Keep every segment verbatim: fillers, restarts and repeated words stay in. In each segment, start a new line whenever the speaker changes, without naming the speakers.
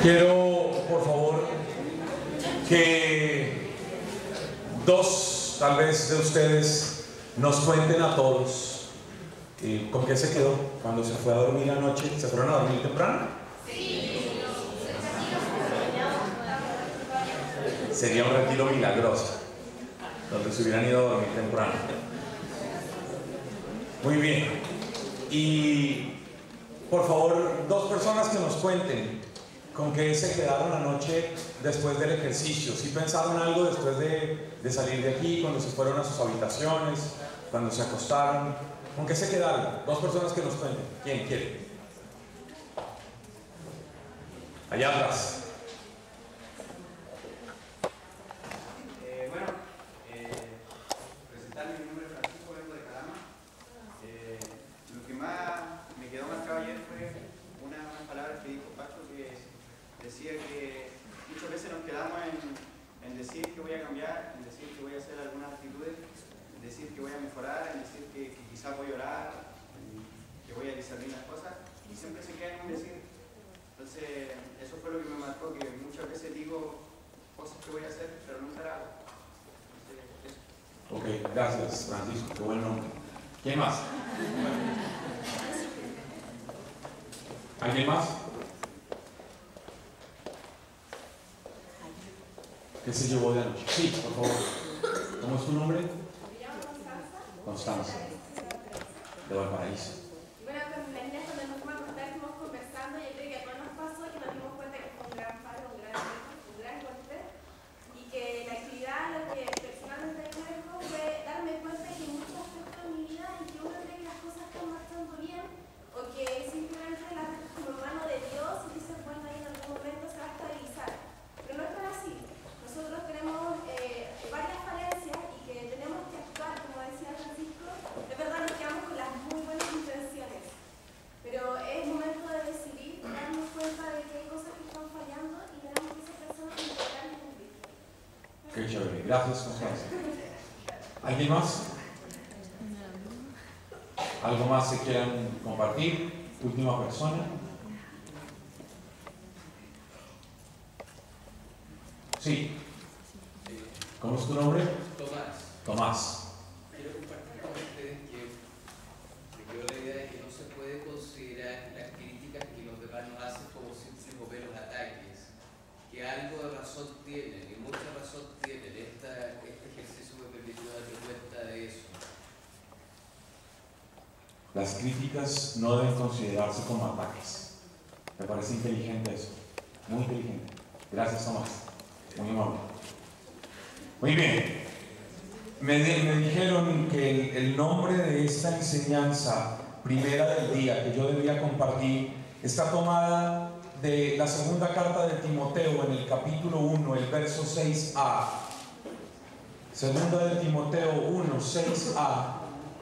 Quiero, por favor, que dos, tal vez, de ustedes nos cuenten a todos eh, con qué se quedó cuando se fue a dormir anoche. ¿Se fueron a dormir temprano? Sí. Sería un retiro milagroso, donde se hubieran ido a dormir temprano. Muy bien. Y, por favor, dos personas que nos cuenten con qué se quedaron anoche después del ejercicio. ¿Sí pensaron algo después de, de salir de aquí, cuando se fueron a sus habitaciones, cuando se acostaron? ¿Con qué se quedaron? Dos personas que nos cuenten. ¿Quién quiere? Allá atrás.
Eh, bueno, eh, presentarme, mi nombre es Francisco, vengo de Calama. Eh, lo que más me quedó marcado ayer fue una, unas palabras que dijo Pacho, que decía que muchas veces nos quedamos en, en decir que voy a cambiar, en decir que voy a hacer algunas actitudes, en decir que voy a mejorar, en decir que, que quizás voy a orar, que voy a discernir las cosas, y siempre se queda en un decir. Entonces, eso fue lo que me marcó, que muchas veces digo cosas que voy a hacer, pero nunca las hago. Entonces, eso.
Ok, gracias, Francisco, qué buen nombre. ¿Quién más? ¿Alguien más? ¿Qué se llevó de anoche? Sí, por favor. ¿Cómo es tu nombre?
Me llamo Constanza.
Constanza. De Valparaíso.
Bueno, con la niña cuando nos fuimos a acostar estuvimos conversando y yo creo que a todos nos pasó que nos dimos cuenta que fue un gran paro, un gran, un gran golpe y que la actividad lo que personalmente me dejó fue darme cuenta que muchos aspectos de mi vida en que uno cree que las cosas están marchando bien o que simplemente las ves como mano de Dios y dices, bueno, ahí en algún momento se va a estabilizar. Pero no es tan así. Nosotros tenemos eh, varias falencias y que tenemos que actuar, como decía Francisco. Es verdad, nos quedamos con las muy buenas intenciones, pero es momento de decidir, darnos cuenta de que hay cosas que están fallando y tenemos que ser personas integrales con Cristo.
Qué chévere. Gracias, Constanza. ¿Alguien más? ¿Algo más que quieran compartir? Última persona. Sí. ¿Cómo es tu nombre?
Tomás.
Tomás.
Quiero compartir con ustedes que me quedó la idea de que no se puede considerar las críticas que los demás nos hacen como simples o meros ataques, que algo de razón tienen, y mucha razón tienen. Esta, este ejercicio me permitió darme cuenta de eso.
Las críticas no deben considerarse como ataques. Me parece inteligente eso. Muy inteligente. Gracias, Tomás. Muy amable. Muy bien. Me, de, me dijeron que el, el nombre de esta enseñanza primera del día que yo debía compartir está tomada de la segunda carta de Timoteo en el capítulo uno, el verso seis a. Segunda de Timoteo uno, seis a.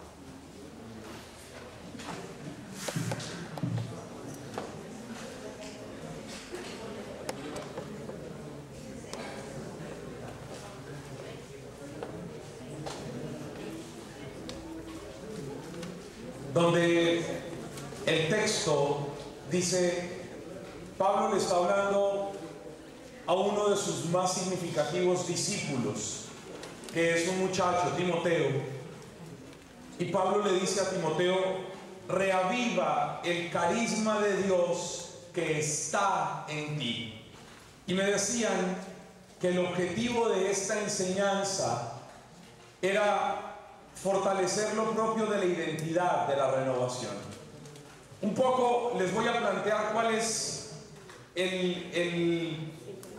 Donde el texto dice, Pablo le está hablando a uno de sus más significativos discípulos, que es un muchacho, Timoteo, y Pablo le dice a Timoteo, reaviva el carisma de Dios que está en ti. Y me decían que el objetivo de esta enseñanza era fortalecer lo propio de la identidad de la renovación. Un poco les voy a plantear cuál es el, el,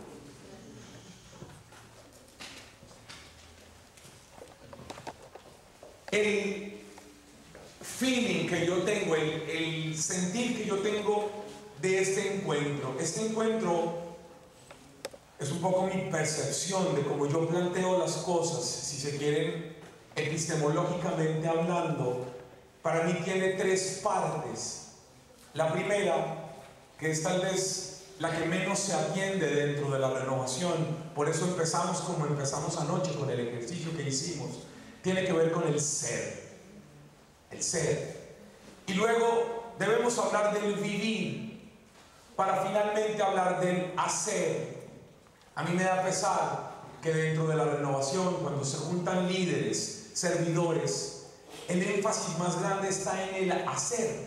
el feeling que yo tengo, el, el sentir que yo tengo de este encuentro. Este encuentro es un poco mi percepción de cómo yo planteo las cosas, si se quieren, epistemológicamente hablando. Para mí tiene tres partes. La primera, que es tal vez la que menos se atiende dentro de la renovación, por eso empezamos como empezamos anoche con el ejercicio que hicimos, tiene que ver con el ser. El ser. Y luego debemos hablar del vivir. para finalmente hablar del hacer. A mí me da pesar que dentro de la renovación, cuando se juntan líderes, servidores, el énfasis más grande está en el hacer.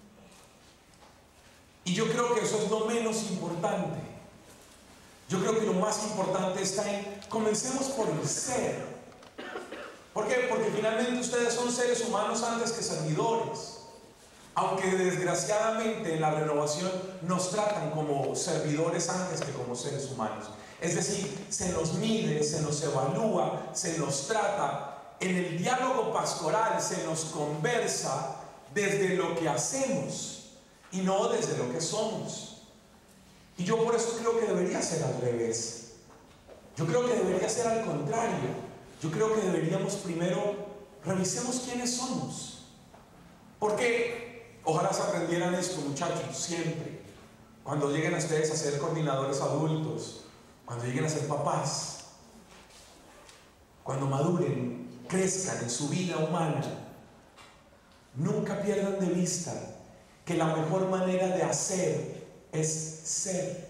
Y yo creo que eso es lo menos importante. Yo creo que lo más importante está en, comencemos por el ser. ¿Por qué? Porque finalmente ustedes son seres humanos antes que servidores. Aunque desgraciadamente en la renovación nos tratan como servidores antes que como seres humanos. Es decir, se nos mide, se nos evalúa, se nos trata. En el diálogo pastoral se nos conversa desde lo que hacemos y no desde lo que somos. Y yo por eso creo que debería ser al revés. Yo creo que debería ser al contrario. Yo creo que deberíamos primero revisemos quiénes somos. Porque ojalá se aprendieran esto, muchachos, siempre. Cuando lleguen a ustedes a ser coordinadores adultos, cuando lleguen a ser papás, cuando maduren, crezcan en su vida humana, nunca pierdan de vista que la mejor manera de hacer es ser.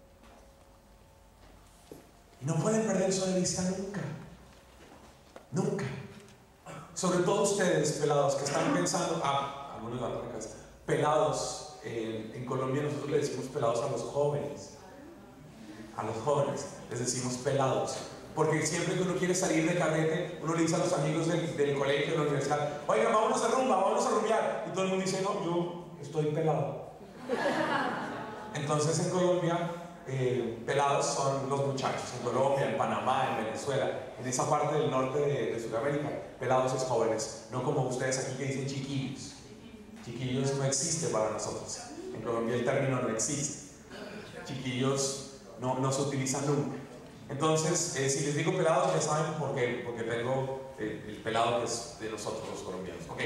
Y no pueden perder eso de vista nunca. Nunca. Sobre todo ustedes, pelados, que están pensando, ah, algunos van a la casa, pelados, eh, en Colombia nosotros le decimos pelados a los jóvenes. A los jóvenes les decimos pelados. Porque siempre que uno quiere salir de carrete, uno le dice a los amigos del, del colegio, de la universidad, oigan, vámonos a rumba, vámonos a rumbear. Y todo el mundo dice, no, yo estoy pelado. Entonces en Colombia, eh, pelados son los muchachos. En Colombia, en Panamá, en Venezuela, en esa parte del norte de, de Sudamérica, pelados es jóvenes. No como ustedes aquí que dicen chiquillos. Chiquillos no existe para nosotros. En Colombia el término no existe. Chiquillos no, no se utilizan nunca. Entonces, eh, si les digo pelados, ya saben por qué, porque tengo eh, el pelado que es de nosotros los colombianos. Ok.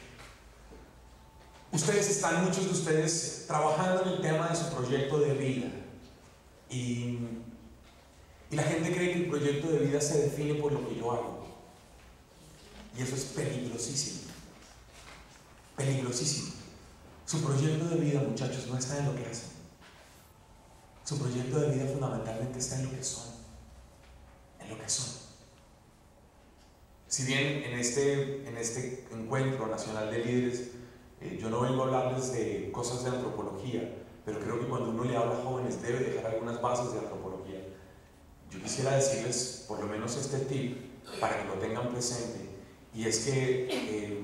Ustedes están, muchos de ustedes, trabajando en el tema de su proyecto de vida. Y, y la gente cree que el proyecto de vida se define por lo que yo hago. Y eso es peligrosísimo. Peligrosísimo. Su proyecto de vida, muchachos, no está en lo que hacen. Su proyecto de vida fundamentalmente está en lo que son. En lo que son. Si bien en este, en este encuentro nacional de líderes, eh, yo no vengo a hablarles de cosas de antropología, pero creo que cuando uno le habla a jóvenes debe dejar algunas bases de antropología. Yo quisiera decirles por lo menos este tip para que lo tengan presente, y es que eh,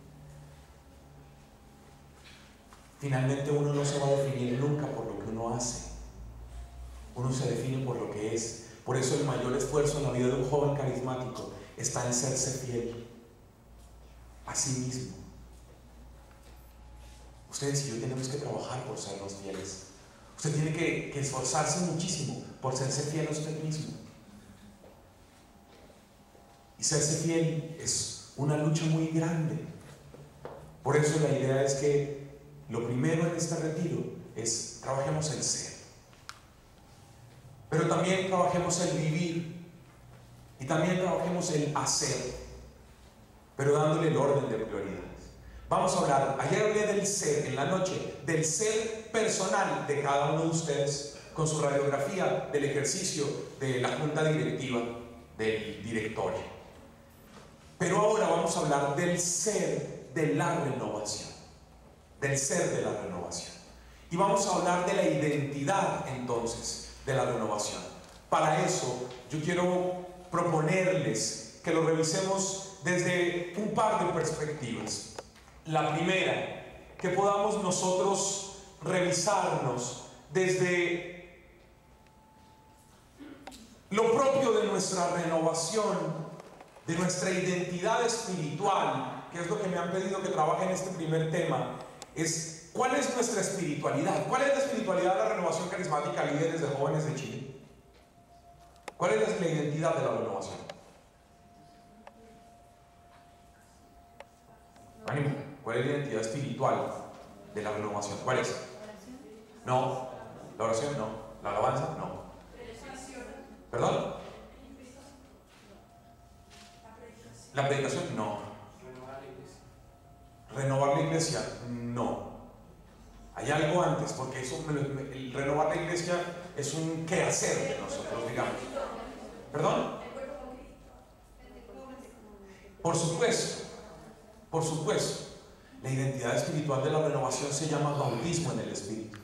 finalmente uno no se va a definir nunca por lo que uno hace. Uno se define por lo que es. Por eso el mayor esfuerzo en la vida de un joven carismático está en serse fiel a sí mismo. Ustedes y yo tenemos que trabajar por sernos fieles. Usted tiene que, que esforzarse muchísimo por serse fiel a usted mismo. Y serse fiel es una lucha muy grande. Por eso la idea es que lo primero en este retiro es trabajemos el ser. Pero también trabajemos el vivir. Y también trabajemos el hacer. Pero dándole el orden de prioridades. Vamos a hablar, ayer hablé del ser, en la noche, del ser personal de cada uno de ustedes, con su radiografía del ejercicio de la junta directiva, del directorio. Pero ahora vamos a hablar del ser de la renovación. Del ser de la renovación. Y vamos a hablar de la identidad, entonces, de la renovación. Para eso, yo quiero proponerles que lo revisemos desde un par de perspectivas. La primera, que podamos nosotros revisarnos desde lo propio de nuestra renovación, de nuestra identidad espiritual, que es lo que me han pedido que trabaje en este primer tema, es ¿cuál es nuestra espiritualidad? ¿Cuál es la espiritualidad de la renovación carismática líderes de jóvenes de Chile? ¿Cuál es la identidad de la renovación? Ánimo. ¿Cuál es la identidad espiritual de la renovación? ¿Cuál es? No. ¿La oración? No. ¿La alabanza? No. ¿Perdón? ¿La predicación? No. ¿Renovar la iglesia? No. Hay algo antes, porque eso, me, me, el renovar la iglesia es un quehacer de nosotros, digamos. ¿Perdón? Por supuesto, por supuesto. La identidad espiritual de la renovación se llama bautismo en el Espíritu.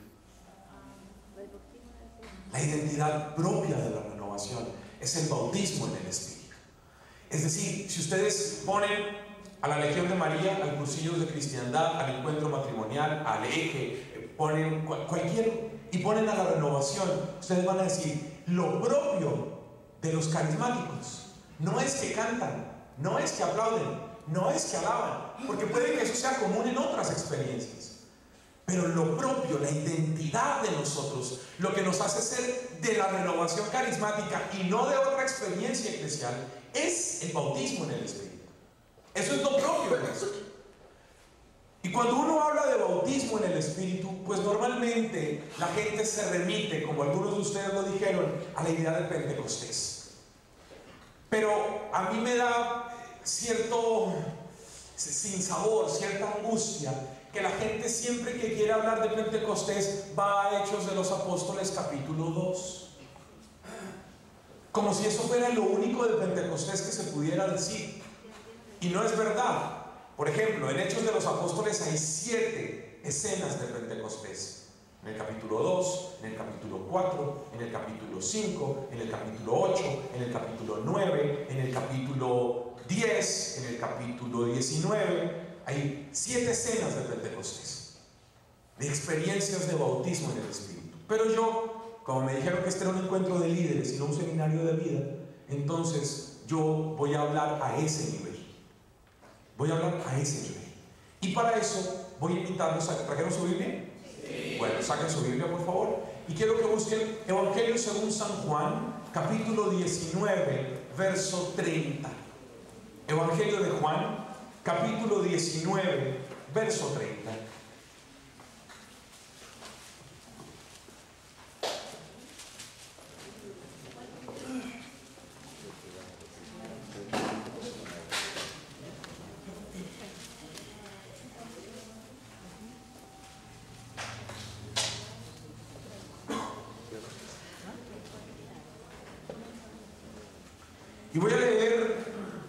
La identidad propia de la renovación es el bautismo en el Espíritu. Es decir, si ustedes ponen a la Legión de María, al Cursillo de Cristiandad, al Encuentro Matrimonial, al Eje, ponen cualquier y ponen a la renovación, ustedes van a decir, lo propio de los carismáticos no es que cantan, no es que aplauden, no es que alaban, porque puede que eso sea común en otras experiencias, pero lo propio, la identidad de nosotros, lo que nos hace ser de la renovación carismática y no de otra experiencia eclesial, es el bautismo en el Espíritu. Eso es lo propio de eso. Y cuando uno habla de bautismo en el Espíritu, pues normalmente la gente se remite, como algunos de ustedes lo dijeron, a la idea de Pentecostés. Pero a mí me da cierto sinsabor, cierta angustia, que la gente siempre que quiere hablar de Pentecostés va a Hechos de los Apóstoles capítulo dos. Como si eso fuera lo único de Pentecostés que se pudiera decir. Y no es verdad. Por ejemplo, en Hechos de los Apóstoles hay siete escenas de Pentecostés. En el capítulo dos, en el capítulo cuatro, en el capítulo cinco, en el capítulo ocho, en el capítulo nueve, en el capítulo diez, en el capítulo diecinueve. Hay siete escenas de Pentecostés, de experiencias de bautismo en el Espíritu. Pero yo, como me dijeron que este era un encuentro de líderes y no un seminario de vida, entonces yo voy a hablar a ese nivel. Voy a hablar a ese nivel. Y para eso voy a invitarlos a... ¿Trajeron su Biblia? Sí. Bueno, saquen su Biblia, por favor. Y quiero que busquen Evangelio según San Juan, capítulo diecinueve, verso treinta. Evangelio de Juan, capítulo diecinueve, verso treinta. Y voy a leer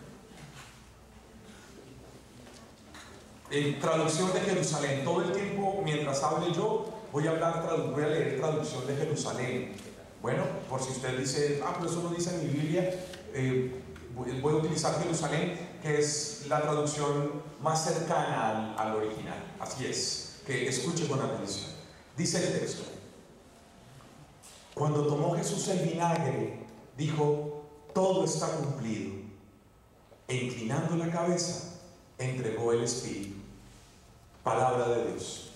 en traducción de Jerusalén. Todo el tiempo, mientras hable yo, voy a, hablar, voy a leer traducción de Jerusalén. Bueno, por si usted dice, ah, pero eso no dice en mi Biblia, eh, voy a utilizar Jerusalén, que es la traducción más cercana al, al original. Así es, que escuche con atención. Dice el texto: cuando tomó Jesús el vinagre, dijo: todo está cumplido. E inclinando la cabeza, entregó el Espíritu. Palabra de Dios.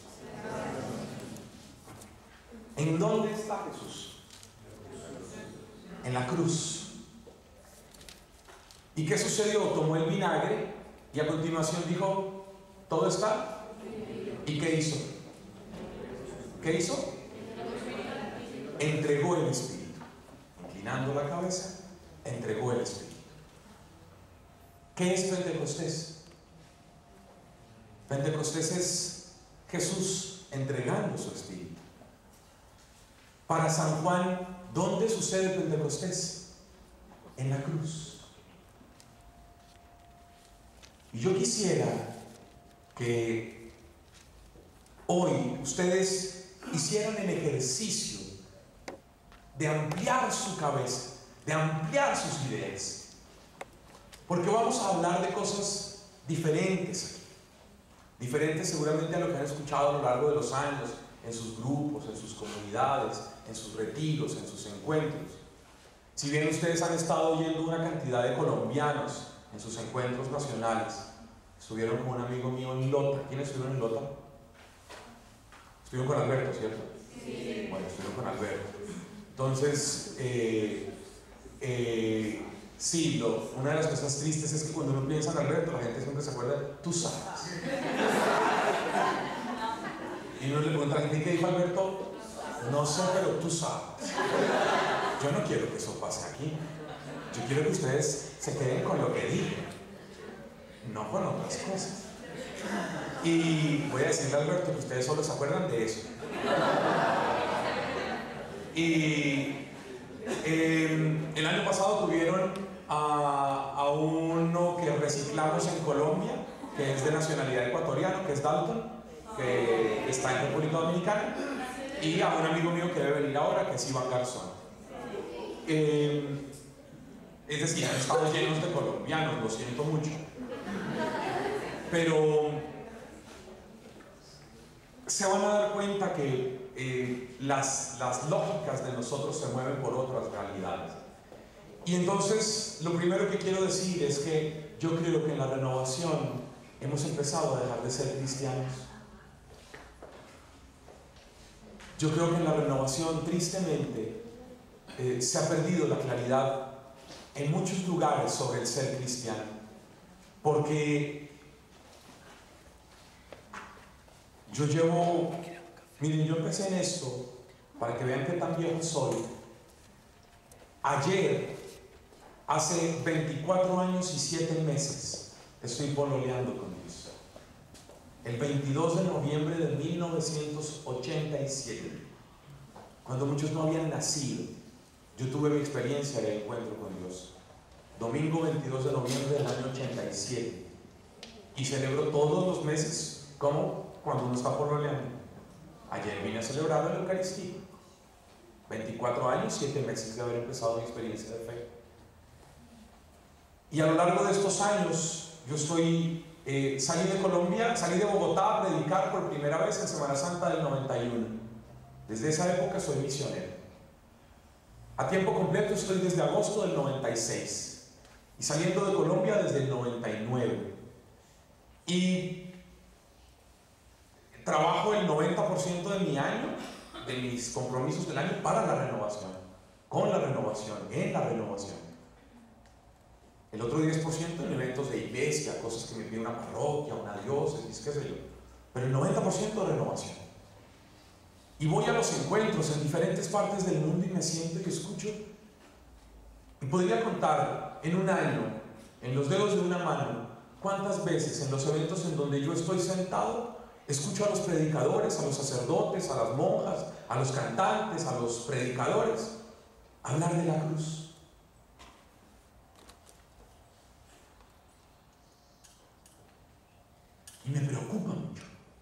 ¿En dónde está Jesús? En la cruz. ¿Y qué sucedió? Tomó el vinagre y a continuación dijo: todo está. ¿Y qué hizo? ¿Qué hizo? Entregó el Espíritu. Inclinando la cabeza, entregó el Espíritu. ¿Qué es Pentecostés? Pentecostés es Jesús entregando su Espíritu. Para San Juan, ¿dónde sucede Pentecostés? En la cruz. Y yo quisiera que hoy ustedes hicieran el ejercicio de ampliar su cabeza, de ampliar sus ideas, porque vamos a hablar de cosas diferentes, diferentes seguramente a lo que han escuchado a lo largo de los años, en sus grupos, en sus comunidades, en sus retiros, en sus encuentros. Si bien ustedes han estado oyendo una cantidad de colombianos en sus encuentros nacionales, estuvieron con un amigo mío en Lota. ¿Quiénes estuvieron en Lota? Estuvieron con Alberto, ¿cierto? Sí. Bueno, estuvieron con Alberto. Entonces, eh, eh, sí, lo, una de las cosas tristes es que cuando uno piensa en Alberto, la gente siempre se acuerda de tú sabes. Y uno le pregunta a la gente: ¿qué dijo Alberto? No sé, pero tú sabes. Yo no quiero que eso pase aquí. Yo quiero que ustedes se queden con lo que dije, no con otras cosas. Y voy a decirle a Alberto que ustedes solo se acuerdan de eso. Y eh, el año pasado tuvieron a, a uno que reciclamos en Colombia, que es de nacionalidad ecuatoriana, que es Dalton, que está en República Dominicana, y a un amigo mío que debe venir ahora, que es Iván Garzón. Eh, es decir, estamos llenos de colombianos, lo siento mucho. Pero se van a dar cuenta que eh, las, las lógicas de nosotros se mueven por otras realidades. Y entonces, lo primero que quiero decir es que yo creo que en la renovación hemos empezado a dejar de ser cristianos. Yo creo que en la renovación, tristemente, eh, se ha perdido la claridad en muchos lugares sobre el ser cristiano. Porque yo llevo, miren, yo empecé en esto para que vean que tan viejo soy. Ayer, hace veinticuatro años y siete meses, estoy pololeando con Dios. El veintidós de noviembre de mil novecientos ochenta y siete, cuando muchos no habían nacido, yo tuve mi experiencia de encuentro con Dios. Domingo veintidós de noviembre del año ochenta y siete. Y celebro todos los meses, como cuando uno está pololeando. Ayer vine a celebrar la Eucaristía. veinticuatro años, siete meses de haber empezado mi experiencia de fe. Y a lo largo de estos años, yo estoy, eh, salí de Colombia, salí de Bogotá a predicar por primera vez en Semana Santa del noventa y uno. Desde esa época soy misionero. A tiempo completo estoy desde agosto del noventa y seis. Y saliendo de Colombia desde el noventa y nueve. Y trabajo el noventa por ciento de mi año, de mis compromisos del año, para la renovación, con la renovación, en la renovación. El otro diez por ciento en eventos de iglesia, cosas que me pide una parroquia, una diócesis, qué sé yo. Pero el noventa por ciento de renovación. Y voy a los encuentros en diferentes partes del mundo y me siento y escucho. Y podría contar en un año, en los dedos de una mano, cuántas veces en los eventos en donde yo estoy sentado, escucho a los predicadores, a los sacerdotes, a las monjas, a los cantantes, a los predicadores, hablar de la cruz. Y me preocupa mucho.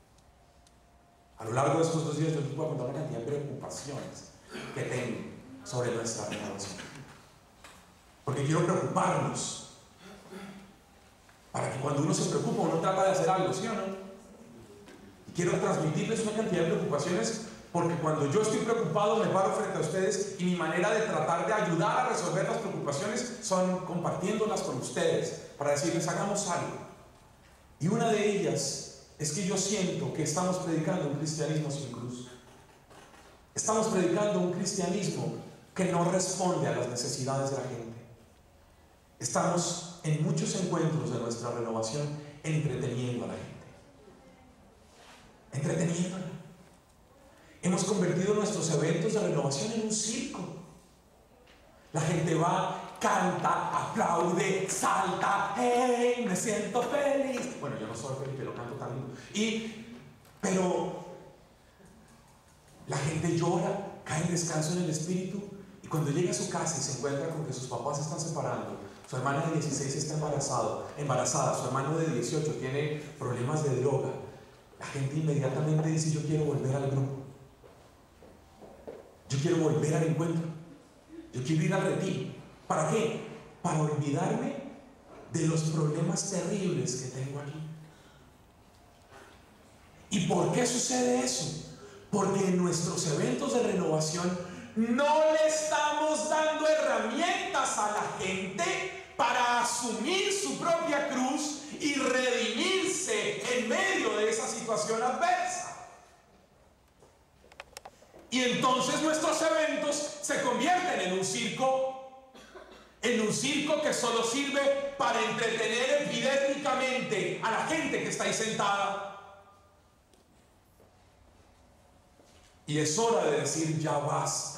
A lo largo de estos dos días yo les voy a contar una cantidad de preocupaciones que tengo sobre nuestra renovación. Porque quiero preocuparnos para que cuando uno se preocupa uno trata de hacer algo, ¿sí o no? Y quiero transmitirles una cantidad de preocupaciones porque cuando yo estoy preocupado me paro frente a ustedes y mi manera de tratar de ayudar a resolver las preocupaciones son compartiéndolas con ustedes para decirles hagamos algo. Y una de ellas es que yo siento que estamos predicando un cristianismo sin cruz. Estamos predicando un cristianismo que no responde a las necesidades de la gente. Estamos en muchos encuentros de nuestra renovación entreteniendo a la gente. Entreteniéndola. Hemos convertido nuestros eventos de renovación en un circo. La gente va, canta, aplaude, salta, ¡hey! Me siento feliz. Bueno, yo no soy feliz, pero canto tan lindo. Y, pero la gente llora, cae en descanso en el espíritu. Y cuando llega a su casa y se encuentra con que sus papás se están separando, su hermana de dieciséis está embarazado, embarazada, su hermano de dieciocho tiene problemas de droga, la gente inmediatamente dice: yo quiero volver al grupo, yo quiero volver al encuentro, yo quiero ir al retiro. ¿Para qué? Para olvidarme de los problemas terribles que tengo aquí. ¿Y por qué sucede eso? Porque en nuestros eventos de renovación no le estamos dando herramientas a la gente para asumir su propia cruz y redimirse en medio de esa situación adversa. Y entonces nuestros eventos se convierten en un circo, en un circo que solo sirve para entretener epidérmicamente a la gente que está ahí sentada. Y es hora de decir: ya basta.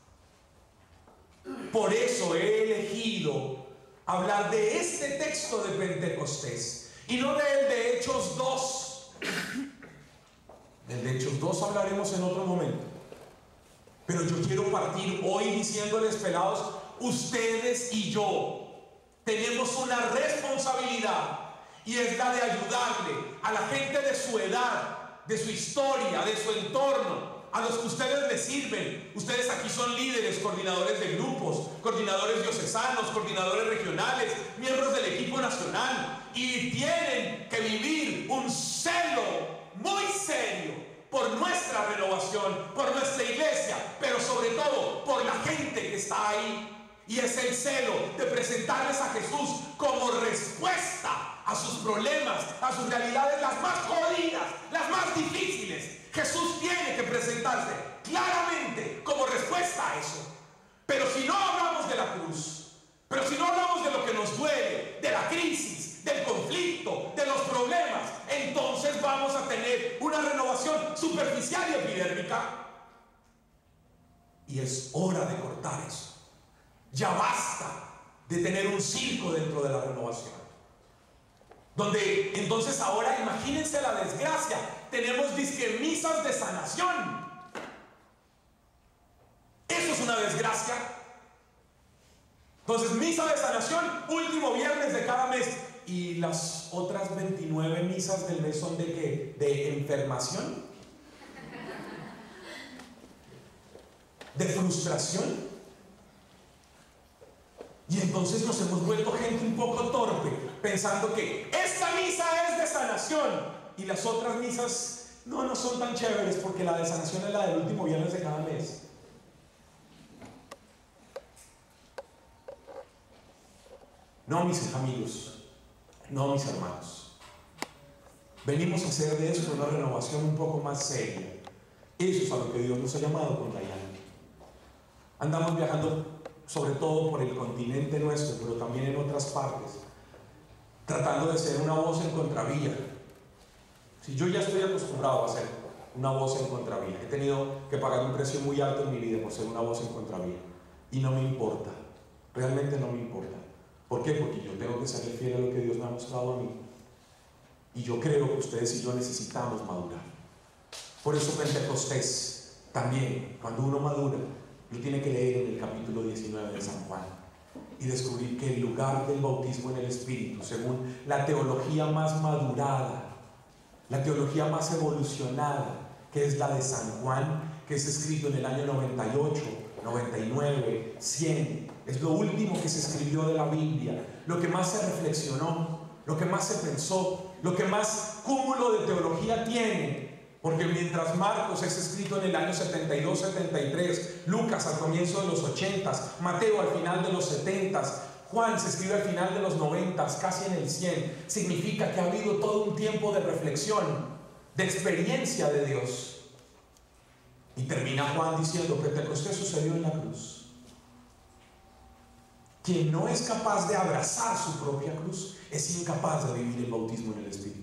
Por eso he elegido hablar de este texto de Pentecostés y no del de Hechos dos, El de Hechos dos hablaremos en otro momento. Pero yo quiero partir hoy diciéndoles, pelados, ustedes y yo tenemos una responsabilidad, y es la de ayudarle a la gente de su edad, de su historia, de su entorno, a los que ustedes les sirven. Ustedes aquí son líderes, coordinadores de grupos, coordinadores diocesanos, coordinadores regionales, miembros del equipo nacional, y tienen que vivir un celo muy serio por nuestra renovación, por nuestra iglesia, pero sobre todo por la gente que está ahí. Y es el celo de presentarles a Jesús como respuesta a sus problemas, a sus realidades las más jodidas, las más difíciles. Jesús tiene que presentarse claramente como respuesta a eso. Pero si no hablamos de la cruz, pero si no hablamos de lo que nos duele, de la crisis, del conflicto, de los problemas, entonces vamos a tener una renovación superficial y epidérmica. Y es hora de cortar eso. Ya basta de tener un circo dentro de la renovación, donde entonces ahora, imagínense la desgracia, tenemos disque misas de sanación. Eso es una desgracia. Entonces, misa de sanación, último viernes de cada mes. ¿Y las otras veintinueve misas del mes son de qué? ¿De enfermación? ¿De frustración? Y entonces nos hemos vuelto gente un poco torpe, pensando que esta misa es de sanación y las otras misas no, no son tan chéveres, porque la de sanación es la del último viernes de cada mes. No, mis amigos, no, mis hermanos, venimos a hacer de esto una renovación un poco más seria. Eso es a lo que Dios nos ha llamado con Dayana. Andamos viajando sobre todo por el continente nuestro, pero también en otras partes, tratando de ser una voz en contravía. Si yo ya estoy acostumbrado a ser una voz en contravía, he tenido que pagar un precio muy alto en mi vida por ser una voz en contravía, y no me importa, realmente no me importa. ¿Por qué? Porque yo tengo que ser fiel a lo que Dios me ha mostrado a mí, y yo creo que ustedes y yo necesitamos madurar. Por eso Pentecostés también, cuando uno madura, lo tiene que leer en el capítulo diecinueve de San Juan y descubrir que el lugar del bautismo en el Espíritu, según la teología más madurada, la teología más evolucionada, que es la de San Juan, que es escrito en el año noventa y ocho, noventa y nueve, cien, es lo último que se escribió de la Biblia, lo que más se reflexionó, lo que más se pensó, lo que más cúmulo de teología tiene. Porque mientras Marcos es escrito en el año setenta y dos, setenta y tres, Lucas al comienzo de los ochentas, Mateo al final de los setentas, Juan se escribe al final de los noventas, casi en el cien, significa que ha habido todo un tiempo de reflexión, de experiencia de Dios. Y termina Juan diciendo: Pentecostés sucedió en la cruz. Quien no es capaz de abrazar su propia cruz es incapaz de vivir el bautismo en el Espíritu.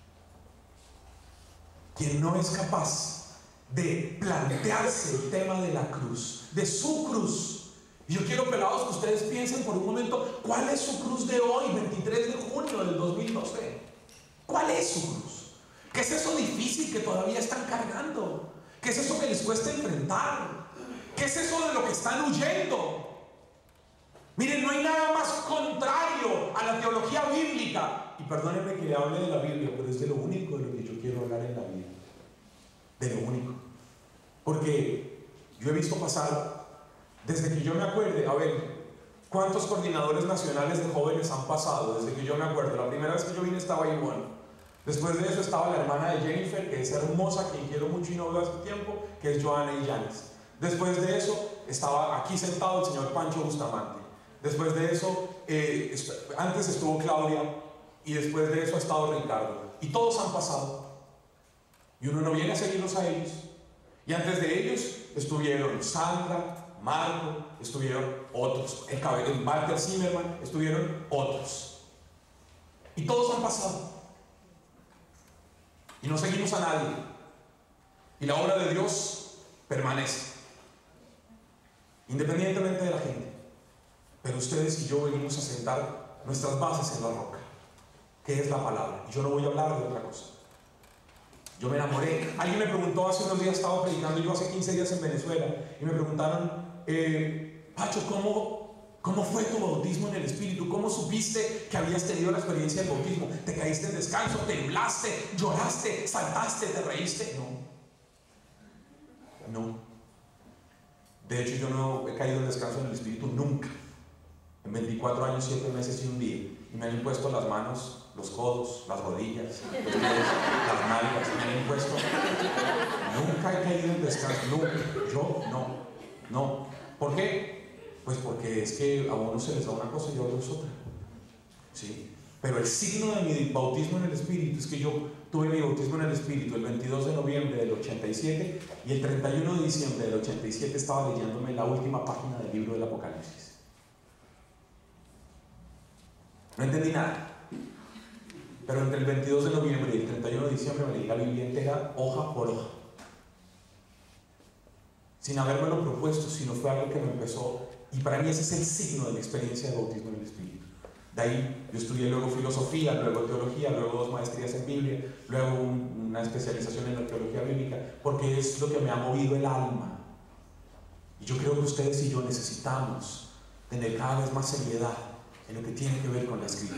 Quien no es capaz de plantearse el tema de la cruz, de su cruz. Y yo quiero, pelados, que ustedes piensen por un momento, ¿cuál es su cruz de hoy, veintitrés de junio del dos mil doce? ¿Cuál es su cruz? ¿Qué es eso difícil que todavía están cargando? ¿Qué es eso que les cuesta enfrentar? ¿Qué es eso de lo que están huyendo? Miren, no hay nada más contrario a la teología bíblica. Y perdónenme que le hable de la Biblia, pero es de lo único de lo que yo quiero hablar en la vida. De lo único. Porque yo he visto pasar, desde que yo me acuerde, a ver, ¿cuántos coordinadores nacionales de jóvenes han pasado? Desde que yo me acuerdo. La primera vez que yo vine estaba Ivonne. Después de eso estaba la hermana de Jennifer, que es hermosa, quien quiero mucho y no veo hace tiempo, que es Joana y Yanis. Después de eso estaba aquí sentado el señor Pancho Bustamante. Después de eso, eh, antes estuvo Claudia, y después de eso ha estado Ricardo. Y todos han pasado. Y uno no viene a seguirlos a ellos. Y antes de ellos estuvieron Sandra, Marco, estuvieron otros. El cabello, Walter Zimmerman, estuvieron otros. Y todos han pasado. Y no seguimos a nadie. Y la obra de Dios permanece, independientemente de la gente. Pero ustedes y yo venimos a sentar nuestras bases en la roca, que es la palabra. Y yo no voy a hablar de otra cosa. Yo me enamoré. Alguien me preguntó hace unos días, estaba predicando yo hace quince días en Venezuela, y me preguntaron, eh, Pacho, ¿cómo, ¿cómo fue tu bautismo en el Espíritu? ¿Cómo supiste que habías tenido la experiencia del bautismo? ¿Te caíste en descanso? ¿Temblaste? ¿Lloraste? ¿Saltaste? ¿Te reíste? No. No. De hecho, yo no he caído en descanso en el Espíritu nunca. En veinticuatro años, siete meses y un día. Y me han impuesto las manos, los codos, las rodillas, los pies, las nalgas. Me han impuesto. Nunca he caído en descanso. Nunca. Yo no. No. ¿Por qué? Pues porque es que a uno se les da una cosa y a otros otra. ¿Sí? Pero el signo de mi bautismo en el Espíritu es que yo tuve mi bautismo en el Espíritu el veintidós de noviembre del ochenta y siete, y el treinta y uno de diciembre del ochenta y siete estaba leyéndome la última página del libro del Apocalipsis. No entendí nada. Pero entre el veintidós de noviembre y el treinta y uno de diciembre me leí la Biblia entera, hoja por hoja. Sin habérmelo propuesto, sino fue algo que me empezó. Y para mí ese es el signo de la experiencia de bautismo en el Espíritu. De ahí yo estudié luego filosofía, luego teología, luego dos maestrías en Biblia, luego un, una especialización en la teología bíblica, porque es lo que me ha movido el alma. Y yo creo que ustedes y yo necesitamos tener cada vez más seriedad en lo que tiene que ver con la Escritura.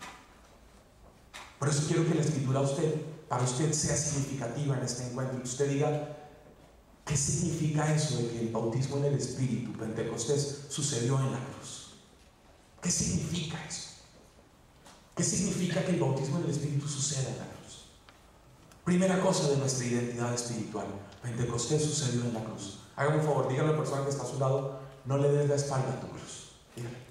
Por eso quiero que la Escritura a usted, para usted sea significativa en este encuentro, que usted diga, ¿qué significa eso de que el bautismo en el Espíritu, Pentecostés, sucedió en la cruz? ¿Qué significa eso? ¿Qué significa que el bautismo en el Espíritu suceda en la cruz? Primera cosa de nuestra identidad espiritual, Pentecostés sucedió en la cruz. Hágame un favor, dígale a la persona que está a su lado, no le des la espalda a tu cruz. Dígale.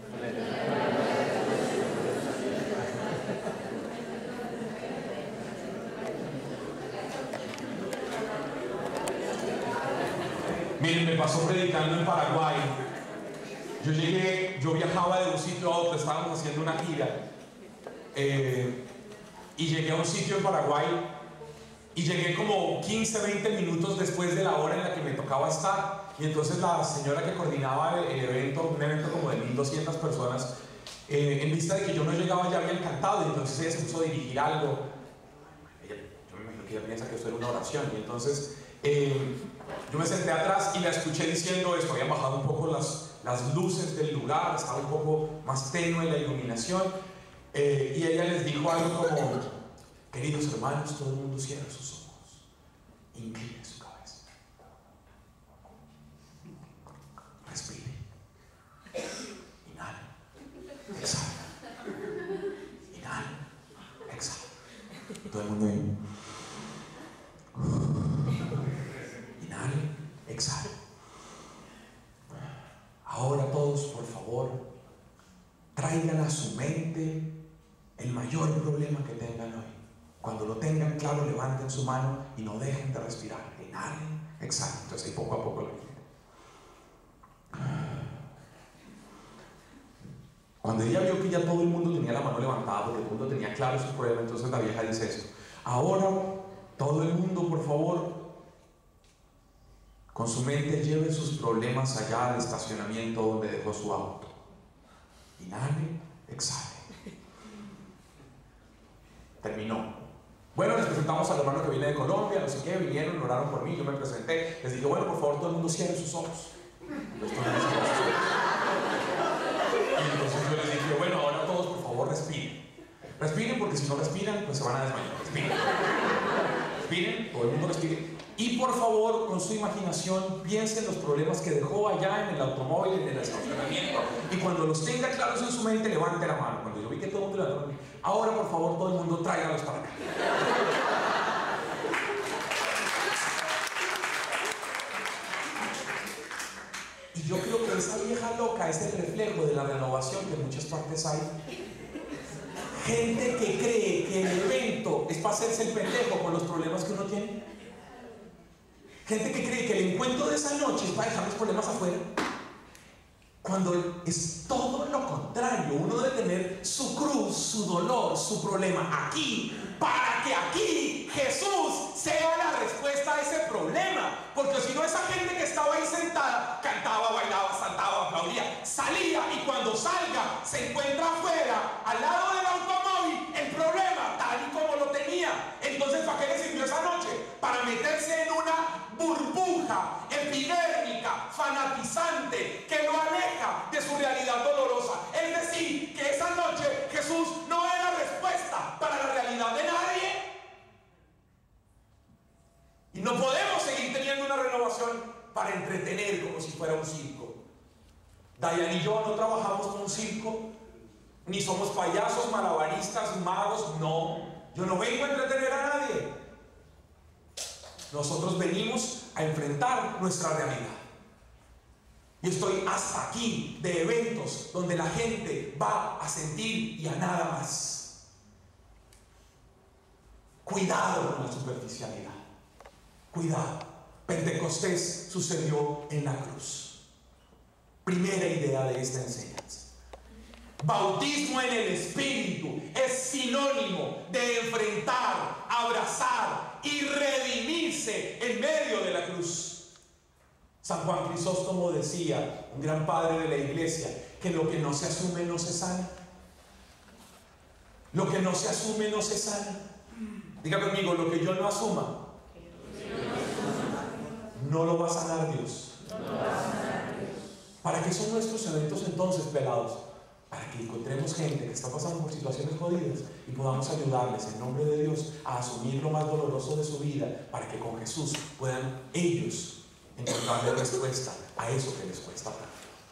Miren, me pasó predicando en Paraguay. Yo llegué, yo viajaba de un sitio a otro, estábamos haciendo una gira. Eh, y llegué a un sitio en Paraguay y llegué como quince, veinte minutos después de la hora en la que me tocaba estar. Y entonces la señora que coordinaba el, el evento, un evento como de mil doscientas personas, eh, en vista de que yo no llegaba ya había encantado, y entonces ella se puso a dirigir algo. Ella, yo me imagino que ella piensa que esto era una oración, y entonces eh, yo me senté atrás y la escuché diciendo esto. Habían bajado un poco las, las luces del lugar, estaba un poco más tenue la iluminación, eh, y ella les dijo algo como: queridos hermanos, todo el mundo cierra sus ojos, incline su cabeza, respire, inhala, exhala, inhala, exhala. Todo el mundo ahí. Inhala, exhala. Ahora todos, por favor, traigan a su mente el mayor problema que tengan hoy. Cuando lo tengan claro, levanten su mano y no dejen de respirar. Inhalen, exhalen. Entonces ahí poco a poco lo quieren. Cuando ella vio que ya todo el mundo tenía la mano levantada, porque el mundo tenía claro su problema, entonces la vieja dice esto: ahora todo el mundo, por favor, con su mente lleve sus problemas allá al estacionamiento donde dejó su auto. Inhale, exhale. Terminó. Bueno, les presentamos al hermano que viene de Colombia, no sé qué, vinieron, oraron por mí, yo me presenté, les dije, bueno, por favor, todo el mundo cierre sus ojos. Entonces, todo el mundo cierra sus ojos. Y entonces yo les dije, bueno, ahora todos, por favor, respiren. Respiren, porque si no respiran, pues se van a desmayar. Respiren. Respiren, todo el mundo respire. Y por favor, con su imaginación, piensen los problemas que dejó allá en el automóvil, en el estacionamiento. Y cuando los tenga claros en su mente, levante la mano. Cuando yo vi que todo el mundo levantó la mano, ahora por favor, todo el mundo tráigalos para acá. Y yo creo que esa vieja loca es el reflejo de la renovación que en muchas partes hay. Gente que cree que el evento es para hacerse el pendejo con los problemas que uno tiene. Gente que cree que el encuentro de esa noche es para dejar los problemas afuera, cuando es todo lo contrario. Uno debe tener su cruz, su dolor, su problema aquí, para que aquí Jesús sea la respuesta a ese problema. Porque si no, esa gente que estaba ahí sentada cantaba, bailaba, saltaba, aplaudía, salía, y cuando salga se encuentra afuera, al lado del automóvil, el problema tal y como lo tenía. Entonces, ¿para qué le sirvió esa para entretener como si fuera un circo. Dayan y yo no trabajamos con un circo, ni somos payasos, malabaristas, magos, no. Yo no vengo a entretener a nadie. Nosotros venimos a enfrentar nuestra realidad. Y estoy hasta aquí de eventos donde la gente va a sentir y a nada más. Cuidado con la superficialidad. Cuidado. Pentecostés sucedió en la cruz. Primera idea de esta enseñanza. Bautismo en el Espíritu es sinónimo de enfrentar, abrazar y redimirse en medio de la cruz. San Juan Crisóstomo decía, un gran padre de la iglesia, que lo que no se asume no se sana. Lo que no se asume no se sana. Diga conmigo, lo que yo no asuma, no lo va a sanar Dios. ¿Para qué son nuestros eventos entonces, pelados? Para que encontremos gente que está pasando por situaciones jodidas y podamos ayudarles en nombre de Dios a asumir lo más doloroso de su vida, para que con Jesús puedan ellos encontrarle respuesta a eso que les cuesta tanto.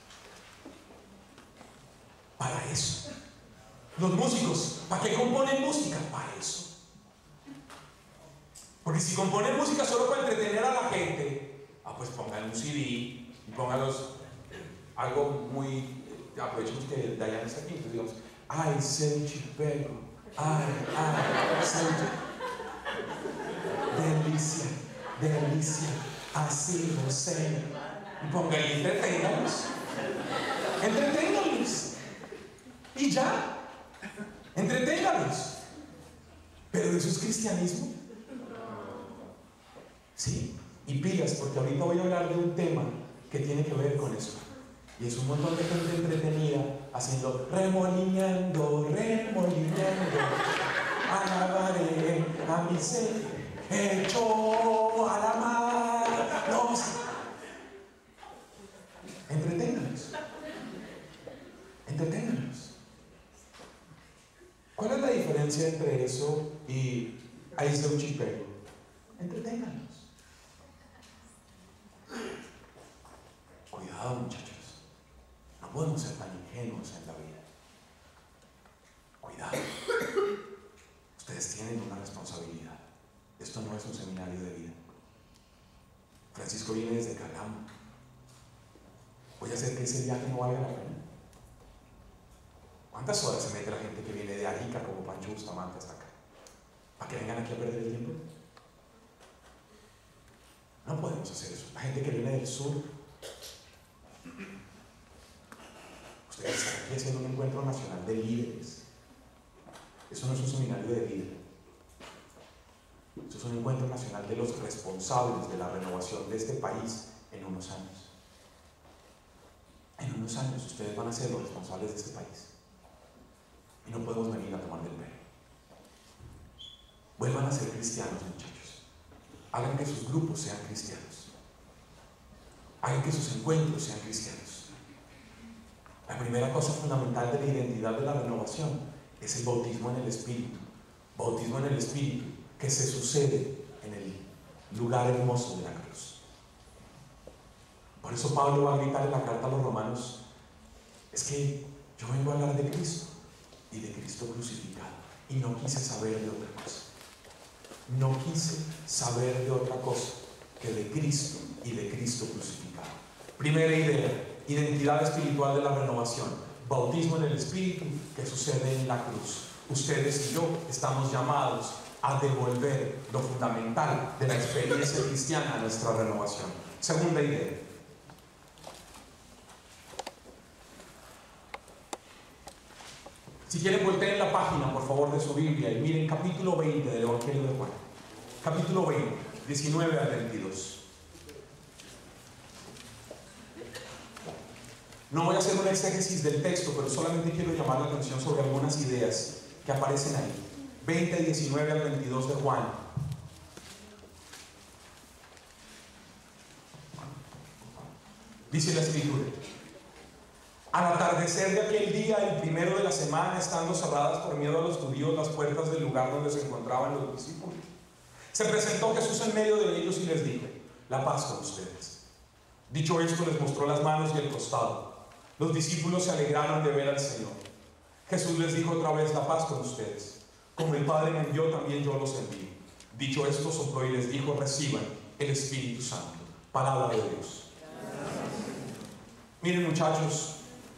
Para eso. Los músicos, ¿para qué componen música? Para eso. Porque si componen música solo para entretener a la gente, ah, pues pongan un C D y pónganlos algo muy... Aprovechemos que Dayan está aquí, entonces digamos, ay, Sergio Pego, ay, ay, Sergio, delicia, delicia, así lo sé. Y pongan y entreténganos, entreténganos, y ya, entreténganos. Pero eso es cristianismo. Sí, y pilas, porque ahorita voy a hablar de un tema que tiene que ver con eso. Y es un montón de gente entretenida haciendo remolineando, remolineando. Alabaré a mi ser, hecho a la mar. No, entreténganos. Entreténganos. ¿Cuál es la diferencia entre eso y Aise un Chipero? Entreténganos. Cuidado, muchachos. No podemos ser tan ingenuos en la vida. Cuidado. Ustedes tienen una responsabilidad. Esto no es un seminario de vida. Francisco viene desde Calama. Voy a hacer que ese viaje no valga la pena. ¿Cuántas horas se mete la gente que viene de Arica como Pancho Bustamante hasta acá? ¿Para que vengan aquí a perder el tiempo? No podemos hacer eso. La gente que viene del sur, ustedes están aquí haciendo un encuentro nacional de líderes. Eso no es un seminario de vida. Eso es un encuentro nacional de los responsables de la renovación de este país en unos años. En unos años ustedes van a ser los responsables de este país. Y no podemos venir a tomar del pelo. Vuelvan a ser cristianos, muchachos. Hagan que sus grupos sean cristianos. Hagan que sus encuentros sean cristianos. La primera cosa fundamental de la identidad de la renovación es el bautismo en el Espíritu. Bautismo en el Espíritu que se sucede en el lugar hermoso de la cruz. Por eso Pablo va a gritar en la carta a los romanos: es que yo vengo a hablar de Cristo y de Cristo crucificado, y no quise saber de otra cosa. No quise saber de otra cosa que de Cristo y de Cristo crucificado. Primera idea: identidad espiritual de la renovación. Bautismo en el Espíritu que sucede en la cruz. Ustedes y yo estamos llamados a devolver lo fundamental de la experiencia cristiana a nuestra renovación. Segunda idea: si quieren, volteen la página, por favor, de su Biblia y miren capítulo veinte del Evangelio de Juan. Capítulo veinte, diecinueve al veintidós. No voy a hacer un exégesis del texto, pero solamente quiero llamar la atención sobre algunas ideas que aparecen ahí. veinte, diecinueve al veintidós de Juan. Dice la Escritura: al atardecer de aquel día, el primero de la semana, estando cerradas por miedo a los judíos las puertas del lugar donde se encontraban los discípulos, se presentó Jesús en medio de ellos y les dijo: la paz con ustedes. Dicho esto, les mostró las manos y el costado. Los discípulos se alegraron de ver al Señor. Jesús les dijo otra vez: la paz con ustedes. Como el Padre me envió, también yo los envío. Dicho esto, sopló y les dijo: reciban el Espíritu Santo. Palabra de Dios. Miren, muchachos,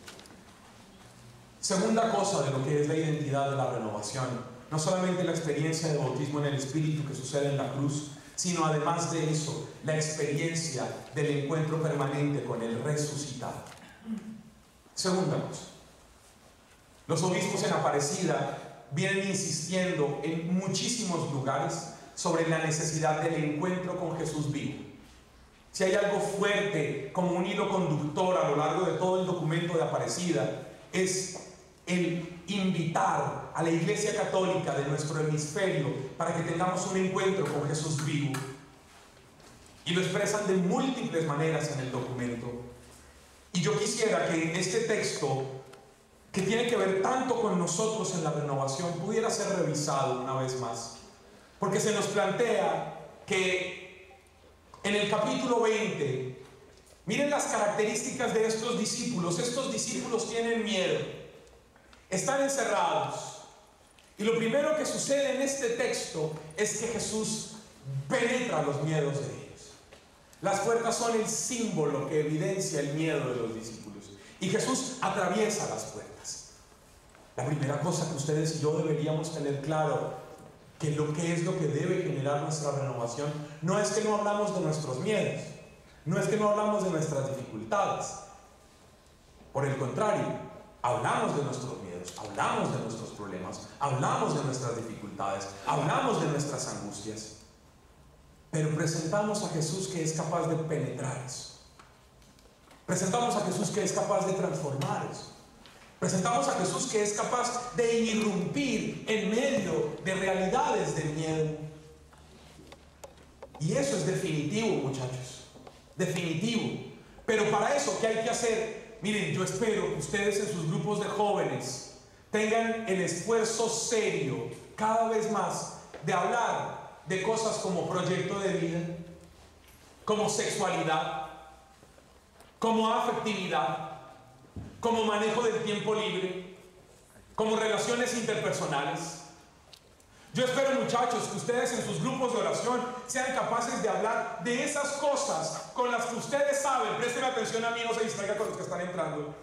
segunda cosa de lo que es la identidad de la renovación, no solamente la experiencia de bautismo en el Espíritu que sucede en la cruz, sino además de eso, la experiencia del encuentro permanente con el resucitado. Segunda cosa, los obispos en Aparecida vienen insistiendo en muchísimos lugares sobre la necesidad del encuentro con Jesús vivo. Si hay algo fuerte como un hilo conductor a lo largo de todo el documento de Aparecida, es el invitar a la Iglesia Católica de nuestro hemisferio para que tengamos un encuentro con Jesús vivo. Y lo expresan de múltiples maneras en el documento. Y yo quisiera que en este texto, que tiene que ver tanto con nosotros en la renovación, pudiera ser revisado una vez más. Porque se nos plantea que en el capítulo veinte, miren las características de estos discípulos. Estos discípulos tienen miedo, están encerrados. Y lo primero que sucede en este texto es que Jesús penetra los miedos de ellos. Las puertas son el símbolo que evidencia el miedo de los discípulos. Y Jesús atraviesa las puertas. La primera cosa que ustedes y yo deberíamos tener claro, que lo que es lo que debe generar nuestra renovación, no es que no hablamos de nuestros miedos, no es que no hablamos de nuestras dificultades. Por el contrario, hablamos de nuestros miedos, hablamos de nuestros problemas, hablamos de nuestras dificultades, hablamos de nuestras angustias. Pero presentamos a Jesús que es capaz de penetrar eso. Presentamos a Jesús que es capaz de transformar eso. Presentamos a Jesús que es capaz de irrumpir en medio de realidades del miedo. Y eso es definitivo, muchachos. Definitivo. Pero para eso, ¿qué hay que hacer? Miren, yo espero que ustedes en sus grupos de jóvenes tengan el esfuerzo serio, cada vez más, de hablar de cosas como proyecto de vida, como sexualidad, como afectividad, como manejo del tiempo libre, como relaciones interpersonales. Yo espero, muchachos, que ustedes en sus grupos de oración sean capaces de hablar de esas cosas con las que ustedes saben. Presten atención a mí, no se distraigan con los que están entrando.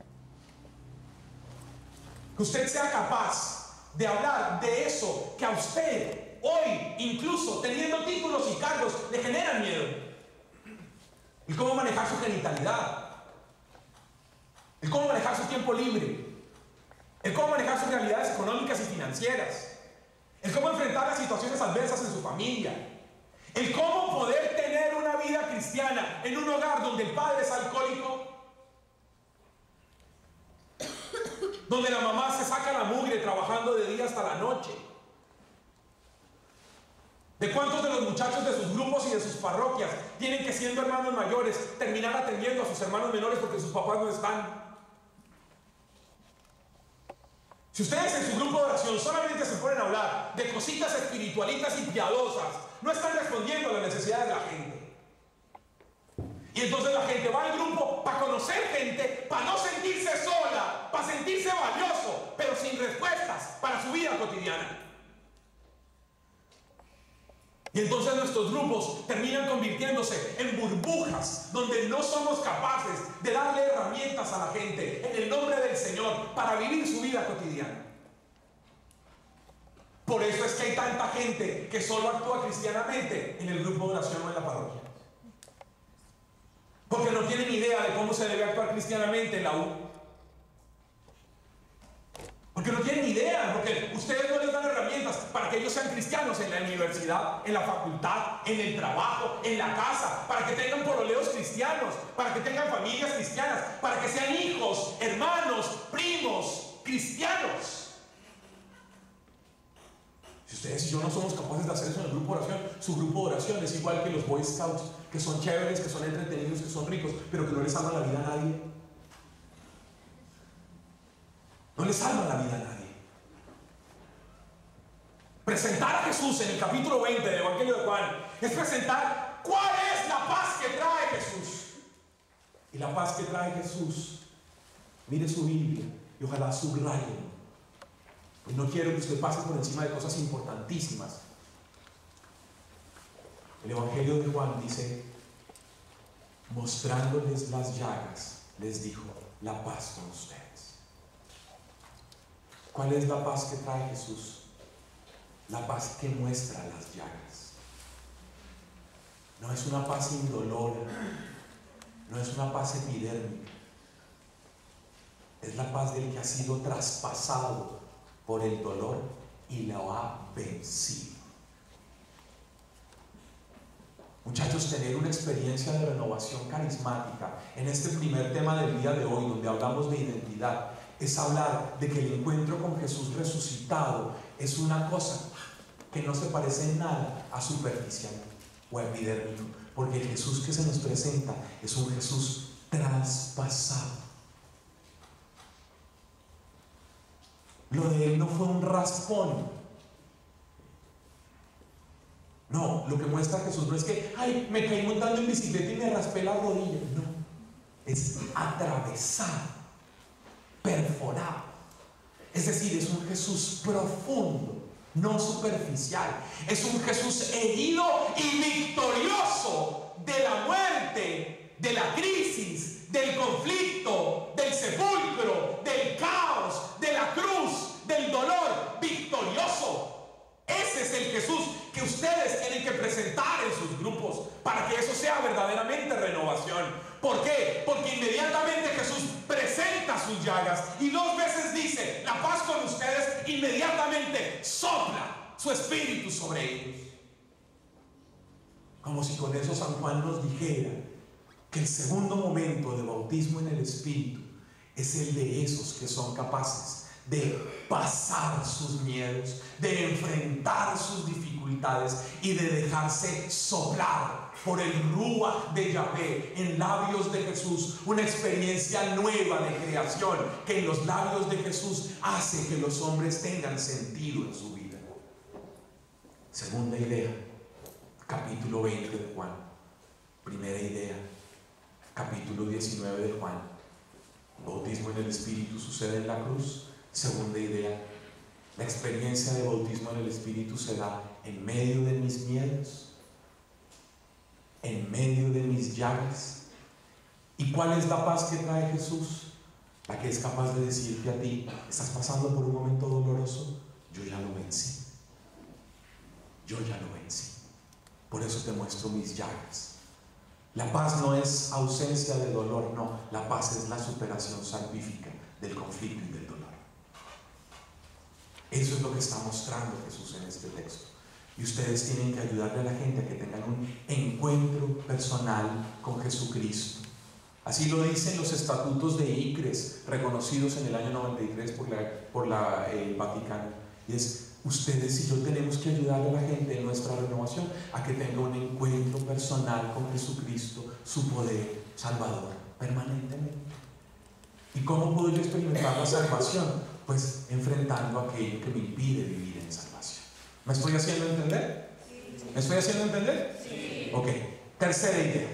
Que usted sea capaz de hablar de eso que a usted hoy, incluso teniendo títulos y cargos, le generan miedo. El cómo manejar su genitalidad, el cómo manejar su tiempo libre, el cómo manejar sus realidades económicas y financieras, el cómo enfrentar las situaciones adversas en su familia, el cómo poder tener una vida cristiana en un hogar donde el padre es alcohólico, donde la mamá se saca la mugre trabajando de día hasta la noche. ¿De cuántos de los muchachos de sus grupos y de sus parroquias tienen que, siendo hermanos mayores, terminar atendiendo a sus hermanos menores porque sus papás no están? Si ustedes en su grupo de oración solamente se ponen a hablar de cositas espiritualitas y piadosas, no están respondiendo a las necesidades de la gente. Y entonces la gente va al grupo para conocer gente, para no sentirse sola, para sentirse valioso, pero sin respuestas para su vida cotidiana. Y entonces nuestros grupos terminan convirtiéndose en burbujas donde no somos capaces de darle herramientas a la gente en el nombre del Señor para vivir su vida cotidiana. Por eso es que hay tanta gente que solo actúa cristianamente en el grupo de oración o en la parroquia. Porque no tienen idea de cómo se debe actuar cristianamente en la U. Porque no tienen idea, porque ustedes no les dan herramientas para que ellos sean cristianos en la universidad, en la facultad, en el trabajo, en la casa, para que tengan pololeos cristianos, para que tengan familias cristianas, para que sean hijos, hermanos, primos, cristianos. Si ustedes y yo no somos capaces de hacer eso en el grupo de oración, su grupo de oración es igual que los Boy Scouts, que son chéveres, que son entretenidos, que son ricos, pero que no les salvan la vida a nadie. No le salva la vida a nadie. Presentar a Jesús en el capítulo veinte del Evangelio de Juan es presentar cuál es la paz que trae Jesús. Y la paz que trae Jesús, mire su Biblia y ojalá subraye. Pues no quiero que usted pase por encima de cosas importantísimas. El Evangelio de Juan dice, mostrándoles las llagas, les dijo, la paz con ustedes. ¿Cuál es la paz que trae Jesús? La paz que muestra las llagas. No es una paz indolora, no es una paz epidérmica. Es la paz del que ha sido traspasado por el dolor y lo ha vencido. Muchachos, tener una experiencia de renovación carismática en este primer tema del día de hoy, donde hablamos de identidad, es hablar de que el encuentro con Jesús resucitado es una cosa que no se parece en nada a superficial o a epidérmico, porque el Jesús que se nos presenta es un Jesús traspasado. Lo de él no fue un raspón. No, lo que muestra Jesús no es que, ay, me caí montando en bicicleta y me raspé la rodilla. No, es atravesado, perforado. Es decir, es un Jesús profundo, no superficial. Es un Jesús herido y victorioso de la muerte, de la crisis, del conflicto, del sepulcro, del caos, de la cruz, del dolor, victorioso. Ese es el Jesús que ustedes tienen que presentar en sus grupos para que eso sea verdaderamente renovación. ¿Por qué? Porque inmediatamente Jesús presenta sus llagas y dos veces dice, la paz con ustedes, inmediatamente sopla su espíritu sobre ellos. Como si con eso San Juan nos dijera que el segundo momento de bautismo en el Espíritu es el de esos que son capaces de pasar sus miedos, de enfrentar sus dificultades y de dejarse soplar por el Ruach de Yahvé en labios de Jesús, una experiencia nueva de creación que en los labios de Jesús hace que los hombres tengan sentido en su vida. Segunda idea, capítulo veinte de Juan. Primera idea, capítulo diecinueve de Juan. Bautismo en el Espíritu sucede en la cruz. Segunda idea, la experiencia de bautismo en el Espíritu se da en medio de mis miedos, en medio de mis llagas. ¿Y cuál es la paz que trae Jesús? La que es capaz de decirte a ti, estás pasando por un momento doloroso, yo ya lo vencí, yo ya lo vencí, por eso te muestro mis llagas. La paz no es ausencia de dolor, no, la paz es la superación salvífica del conflicto y del dolor. Eso es lo que está mostrando Jesús en este texto. Y ustedes tienen que ayudarle a la gente a que tengan un encuentro personal con Jesucristo. Así lo dicen los estatutos de I C R E S, reconocidos en el año noventa y tres por, la, por la, el Vaticano. Y es, ustedes y yo tenemos que ayudarle a la gente en nuestra renovación a que tenga un encuentro personal con Jesucristo, su poder salvador, permanentemente. ¿Y cómo puedo yo experimentar la salvación? Pues enfrentando aquello que me impide vivir en salvación. ¿Me estoy haciendo entender? Sí. ¿Me estoy haciendo entender? Sí. Ok, tercera idea.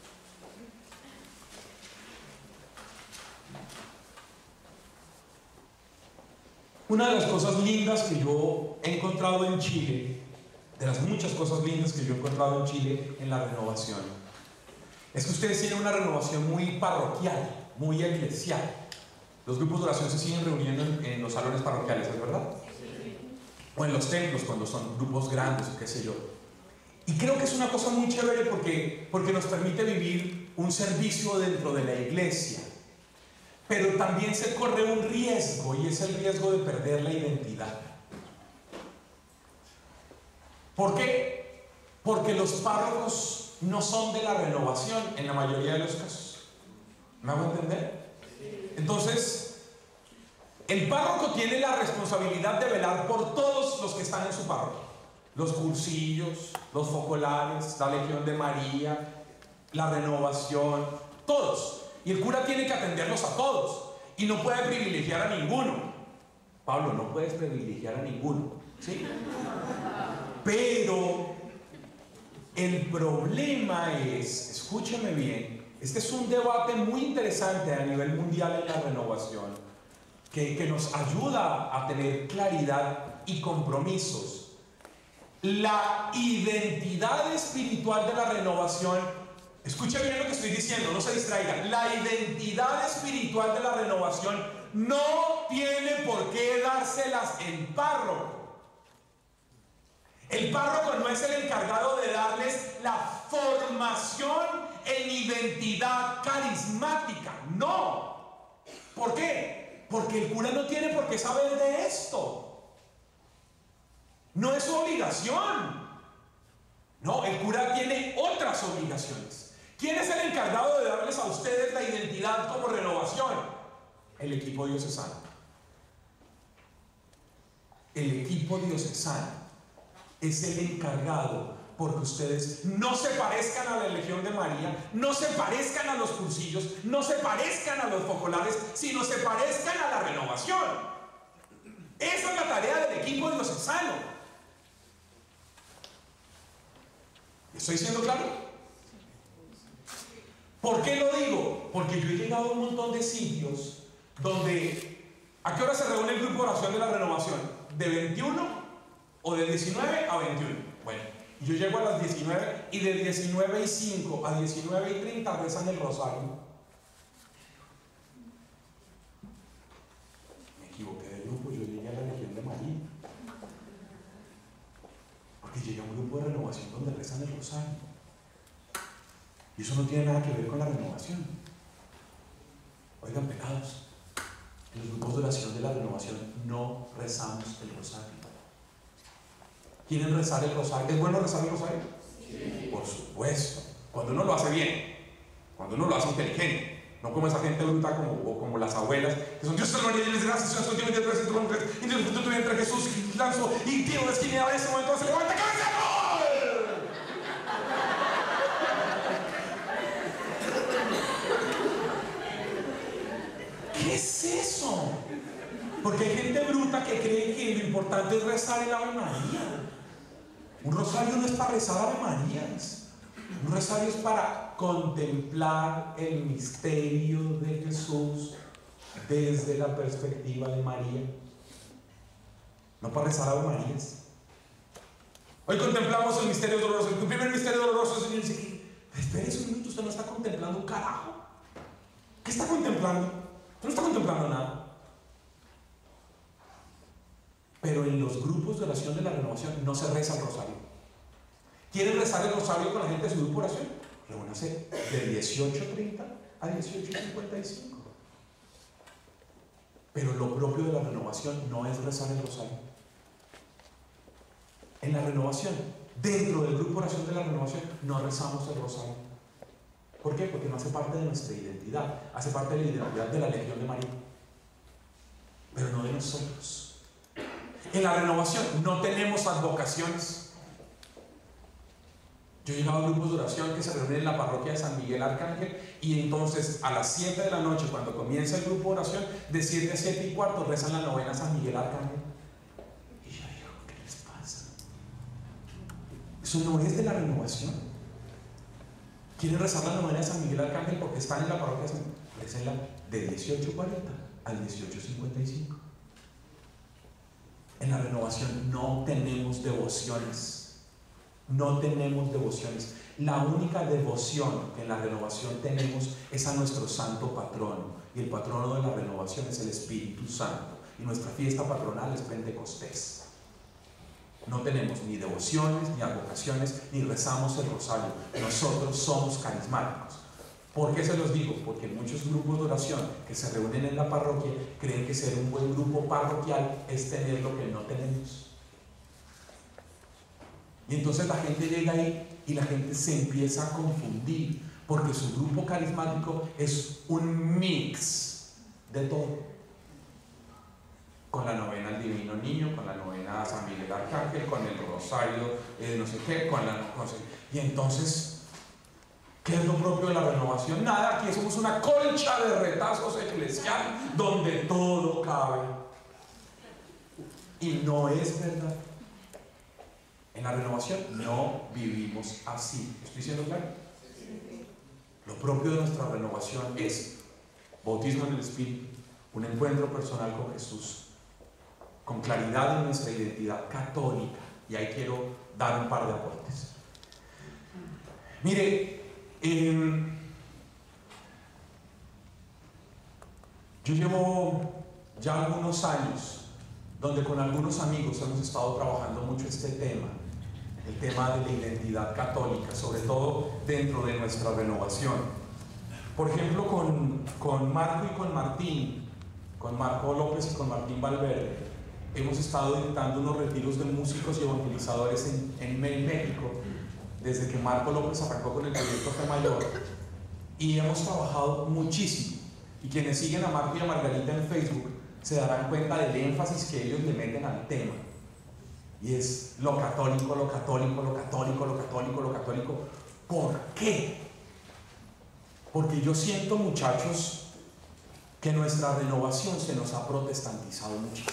Una de las cosas lindas que yo he encontrado en Chile, de las muchas cosas lindas que yo he encontrado en Chile en la renovación, es que ustedes tienen una renovación muy parroquial, muy eclesial. Los grupos de oración se siguen reuniendo en, en los salones parroquiales, ¿es verdad? Sí. O en los templos cuando son grupos grandes o qué sé yo. Y creo que es una cosa muy chévere porque, porque nos permite vivir un servicio dentro de la iglesia. Pero también se corre un riesgo, y es el riesgo de perder la identidad. ¿Por qué? Porque los párrocos no son de la renovación en la mayoría de los casos. ¿Me hago entender? Entonces, el párroco tiene la responsabilidad de velar por todos los que están en su parroquia. Los cursillos, los focolares, la Legión de María, la renovación, todos. Y el cura tiene que atenderlos a todos. Y no puede privilegiar a ninguno. Pablo, no puedes privilegiar a ninguno, ¿sí? Pero el problema es, escúcheme bien, Este es un debate muy interesante a nivel mundial en la renovación, que, que nos ayuda a tener claridad y compromisos. La identidad espiritual de la renovación, escuche bien lo que estoy diciendo, no se distraiga. La identidad espiritual de la renovación no tiene por qué dárselas el párroco. El párroco no es el encargado de darles la formación en identidad carismática. No. ¿Por qué? Porque el cura no tiene por qué saber de esto. No es su obligación. No, el cura tiene otras obligaciones. ¿Quién es el encargado de darles a ustedes la identidad como renovación? El equipo diocesano. El equipo diocesano es el encargado, porque ustedes no se parezcan a la Legión de María, no se parezcan a los cursillos, no se parezcan a los focolares, sino se parezcan a la renovación. Esa es la tarea del equipo diocesano. ¿Estoy siendo claro? ¿Por qué lo digo? Porque yo he llegado a un montón de sitios donde, ¿a qué hora se reúne el grupo de oración de la renovación? ¿De veintiuno o de diecinueve a veintiuno? Bueno, yo llego a las diecinueve y de diecinueve y cinco a diecinueve y treinta rezan el rosario. Me equivoqué de grupo, yo llegué a la Legión de María. Porque llegué a un grupo de renovación donde rezan el rosario. Y eso no tiene nada que ver con la renovación. Oigan, pecados, en los grupos de oración de la renovación no rezamos el rosario. ¿Quieren rezar el rosario? ¿Es bueno rezar el rosario? Sí. Por supuesto. Cuando uno lo hace bien, cuando uno lo hace inteligente, no como esa gente bruta como, o como las abuelas que son Dios te gloria y les gracias, Dios te bendiga, Dios te bendiga, y Dios te bendiga, Jesús y lanzo y tiro la esquina en ese momento se levanta cabeza. ¿Qué es eso? Porque hay gente bruta que cree que lo importante es rezar el Ave María. Un rosario no es para rezar Ave Marías. Un rosario es para contemplar el misterio de Jesús desde la perspectiva de María. No para rezar Ave Marías. Hoy contemplamos el misterio doloroso. El primer misterio doloroso es el Señor dice: espere un minuto, usted no está contemplando un carajo. ¿Qué está contemplando? Usted no está contemplando nada. Pero en los grupos de oración de la renovación no se reza el rosario. ¿Quieren rezar el rosario con la gente de su grupo de oración? Reúnanse de dieciocho treinta a dieciocho cincuenta y cinco. Pero lo propio de la renovación no es rezar el rosario. En la renovación, dentro del grupo de oración de la renovación, no rezamos el rosario. ¿Por qué? Porque no hace parte de nuestra identidad, hace parte de la identidad de la Legión de María, pero no de nosotros. En la renovación no tenemos advocaciones. Yo he llegado a grupos de oración que se reúnen en la parroquia de San Miguel Arcángel, y entonces a las siete de la noche, cuando comienza el grupo de oración, de siete a siete y cuarto rezan la novena a San Miguel Arcángel. Y yo digo, ¿qué les pasa? Eso no es de la renovación. ¿Quieren rezar la novena de San Miguel Arcángel porque están en la parroquia de San Miguel? Recenla de dieciocho cuarenta al dieciocho cincuenta y cinco. En la renovación no tenemos devociones. No tenemos devociones. La única devoción que en la renovación tenemos es a nuestro santo patrono. Y el patrono de la renovación es el Espíritu Santo. Y nuestra fiesta patronal es Pentecostés. No tenemos ni devociones, ni advocaciones, ni rezamos el rosario. Nosotros somos carismáticos. ¿Por qué se los digo? Porque muchos grupos de oración que se reúnen en la parroquia creen que ser un buen grupo parroquial es tener lo que no tenemos. Y entonces la gente llega ahí y la gente se empieza a confundir, porque su grupo carismático es un mix de todo. Con la novena al Divino Niño, con la novena a San Miguel Arcángel, con el rosario, eh, no sé qué, con la... Con, y entonces... ¿qué es lo propio de la renovación? Nada, aquí somos una colcha de retazos eclesial donde todo cabe. Y no es verdad. En la renovación no vivimos así. ¿Estoy siendo claro? Lo propio de nuestra renovación es bautismo en el Espíritu, un encuentro personal con Jesús, con claridad en nuestra identidad católica. Y ahí quiero dar un par de aportes. Mire, eh, yo llevo ya algunos años donde con algunos amigos hemos estado trabajando mucho este tema, el tema de la identidad católica, sobre todo dentro de nuestra renovación. Por ejemplo, con, con Marco y con Martín, con Marco López y con Martín Valverde, hemos estado dictando unos retiros de músicos y evangelizadores en, en México, desde que Marco López arrancó con el proyecto Fe Mayor, y hemos trabajado muchísimo. Y quienes siguen a Marco y a Margarita en Facebook se darán cuenta del énfasis que ellos le meten al tema. Y es lo católico, lo católico, lo católico, lo católico, lo católico. ¿Por qué? Porque yo siento, muchachos, que nuestra renovación se nos ha protestantizado muchísimo.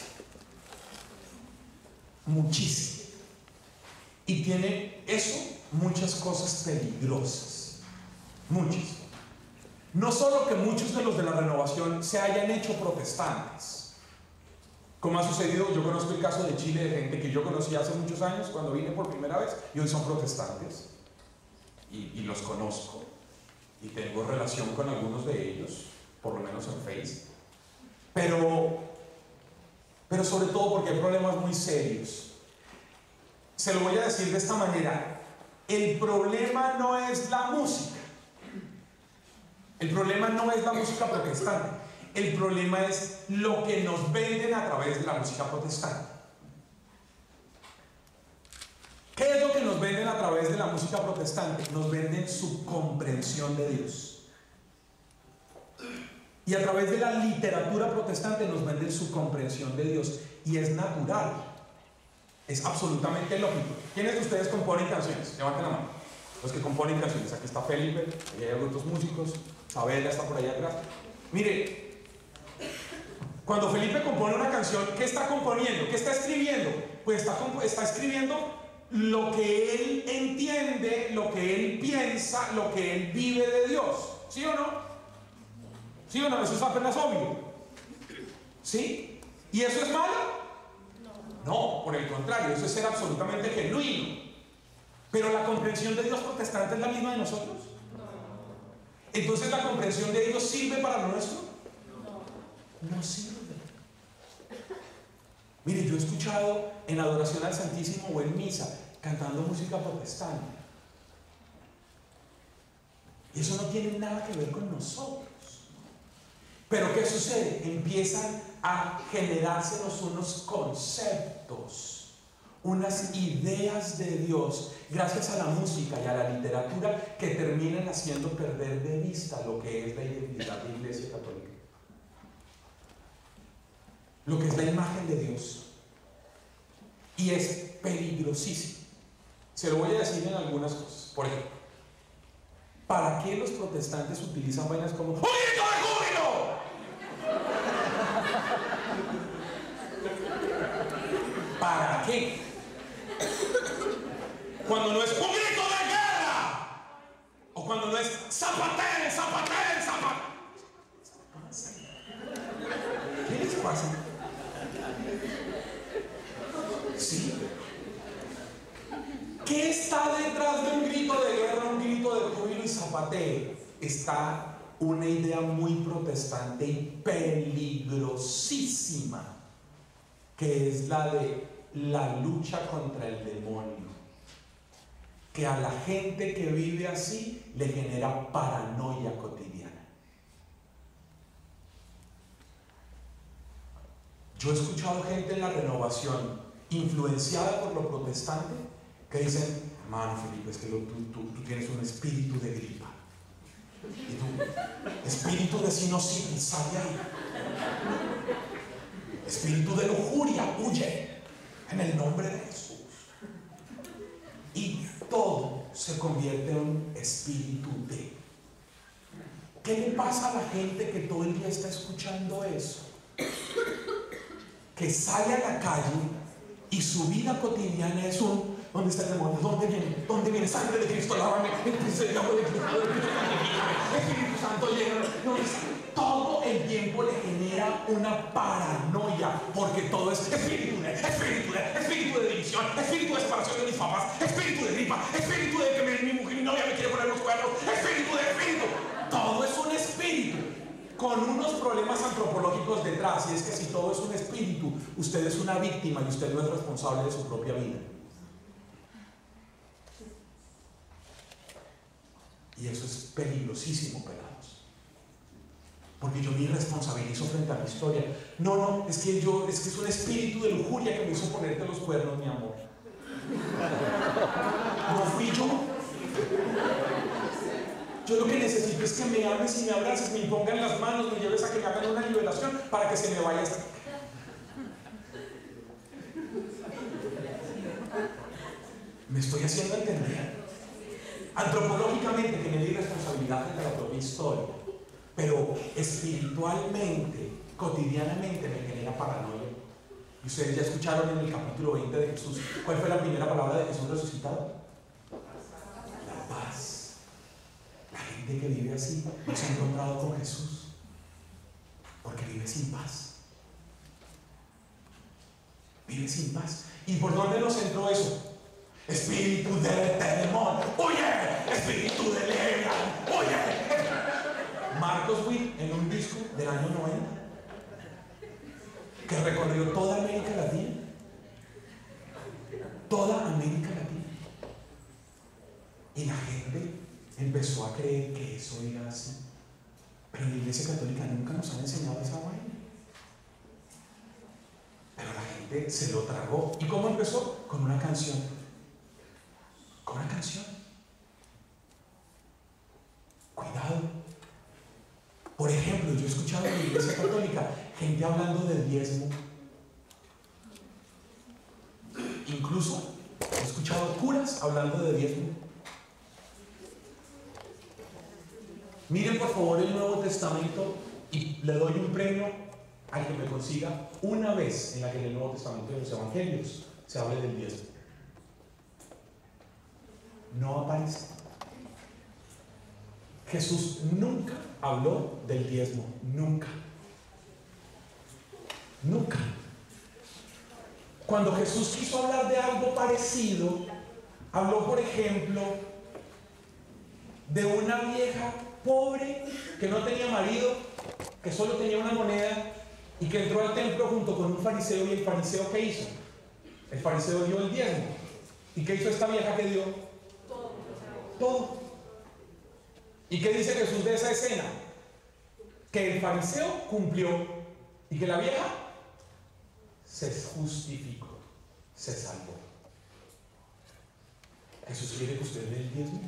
Muchísimo. Y tiene eso muchas cosas peligrosas. Muchas. No solo que muchos de los de la renovación se hayan hecho protestantes, como ha sucedido, yo conozco el caso de Chile de gente que yo conocí hace muchos años cuando vine por primera vez y hoy son protestantes, y, y los conozco y tengo relación con algunos de ellos, por lo menos en Facebook, pero, pero sobre todo porque hay problemas muy serios. Se lo voy a decir de esta manera: el problema no es la música. El problema no es la música protestante, el problema es lo que nos venden a través de la música protestante. ¿Qué es lo que nos venden a través de la música protestante? Nos venden su comprensión de Dios. Y a través de la literatura protestante nos venden su comprensión de Dios. Y es natural, es absolutamente lógico. ¿Quiénes de ustedes componen canciones? Levanten la mano. Los que componen canciones. Aquí está Felipe, aquí hay otros músicos, Sabela está por allá atrás. Mire, cuando Felipe compone una canción, ¿qué está componiendo? ¿Qué está escribiendo? Pues está, está escribiendo lo que él entiende, lo que él piensa, lo que él vive de Dios. ¿Sí o no? ¿Sí o no? Eso es apenas obvio. ¿Sí? ¿Y eso es malo? No, por el contrario, eso es ser absolutamente genuino. Pero la comprensión de Dios protestante es la misma de nosotros. Entonces, ¿la comprensión de Dios sirve para lo nuestro? No sirve. Mire, yo he escuchado en adoración al Santísimo o en misa cantando música protestante, y eso no tiene nada que ver con nosotros. Pero ¿qué sucede? Empiezan a generársenos unos conceptos, unas ideas de Dios, gracias a la música y a la literatura, que terminan haciendo perder de vista lo que es la identidad de la Iglesia Católica, lo que es la imagen de Dios. Y es peligrosísimo. Se lo voy a decir en algunas cosas. Por ejemplo, ¿para qué los protestantes utilizan vainas como ¡un grito de júbilo! ¿Para qué? Cuando no es ¡un grito de guerra! O cuando no es ¡zapatel, zapatel, zapatel! ¿Qué les pasa? ¿Sí? ¿Qué está detrás de un grito de guerra, un grito de júbilo y zapateo? Está una idea muy protestante y peligrosísima, que es la de la lucha contra el demonio, que a la gente que vive así le genera paranoia cotidiana. Yo he escuchado gente en la renovación influenciada por lo protestante que dicen: hermano Felipe, es que lo, tú, tú, tú tienes un espíritu de gripa, y tú, espíritu de sinusitis, sal de ahí, espíritu de lujuria, huye en el nombre de Jesús. Y todo se convierte en un espíritu de. ¿Qué le pasa a la gente que todo el día está escuchando eso? Que sale a la calle Y su vida cotidiana es un: ¿dónde está el demonio? ¿Dónde viene? ¿Dónde viene? Sangre de Cristo, lávame. Espíritu Santo, lléname. ¿Dónde está? Todo el tiempo le genera una paranoia, porque todo es espíritu de, espíritu de, espíritu de división, espíritu de separación de mis papás, espíritu de gripa, espíritu de que mi, mi mujer, mi novia me quiere poner los cuernos, espíritu de espíritu. Todo es un espíritu, con unos problemas antropológicos detrás. Y es que si todo es un espíritu, usted es una víctima y usted no es responsable de su propia vida. Y eso es peligrosísimo, pelados. Porque yo me irresponsabilizo frente a mi historia. No, no, es que yo, es que es un espíritu de lujuria que me hizo ponerte los cuernos, mi amor. No fui yo. Yo lo que necesito es que me ames y me abraces, me impongan las manos, me lleves a que me hagan una liberación para que se me vaya esta. Me estoy haciendo entender. Antropológicamente generé irresponsabilidad frente a la propia historia, pero espiritualmente, cotidianamente me genera paranoia. Y ustedes ya escucharon en el capítulo veinte de Jesús, ¿cuál fue la primera palabra de Jesús resucitado? La paz. La gente que vive así no se ha encontrado con Jesús, porque vive sin paz. Vive sin paz. ¿Y por dónde nos entró eso? Espíritu de temor, huye. Espíritu de Leviatán, huye. Marcos Witt, en un disco del año noventa, que recorrió toda América Latina, toda América Latina, y la gente empezó a creer que eso era así. Pero en la Iglesia Católica nunca nos han enseñado esa vaina. Pero la gente se lo tragó. ¿Y cómo empezó? Con una canción. Con una canción. Cuidado. Por ejemplo, yo he escuchado en la Iglesia Católica gente hablando de diezmo. Incluso he escuchado curas hablando de diezmo. Miren por favor el Nuevo Testamento y le doy un premio al que me consiga una vez en la que en el Nuevo Testamento de los Evangelios se hable del diezmo. No aparece. Jesús nunca habló del diezmo, nunca. Nunca. Cuando Jesús quiso hablar de algo parecido, habló, por ejemplo, de una vieja pobre que no tenía marido, que solo tenía una moneda y que entró al templo junto con un fariseo. ¿Y el fariseo qué hizo? El fariseo dio el diezmo. ¿Y qué hizo esta vieja que dio?
Todo.
Todo. ¿Y qué dice Jesús de esa escena? Que el fariseo cumplió y que la vieja se justificó, se salvó. ¿Jesús quiere que usted dé el diezmo?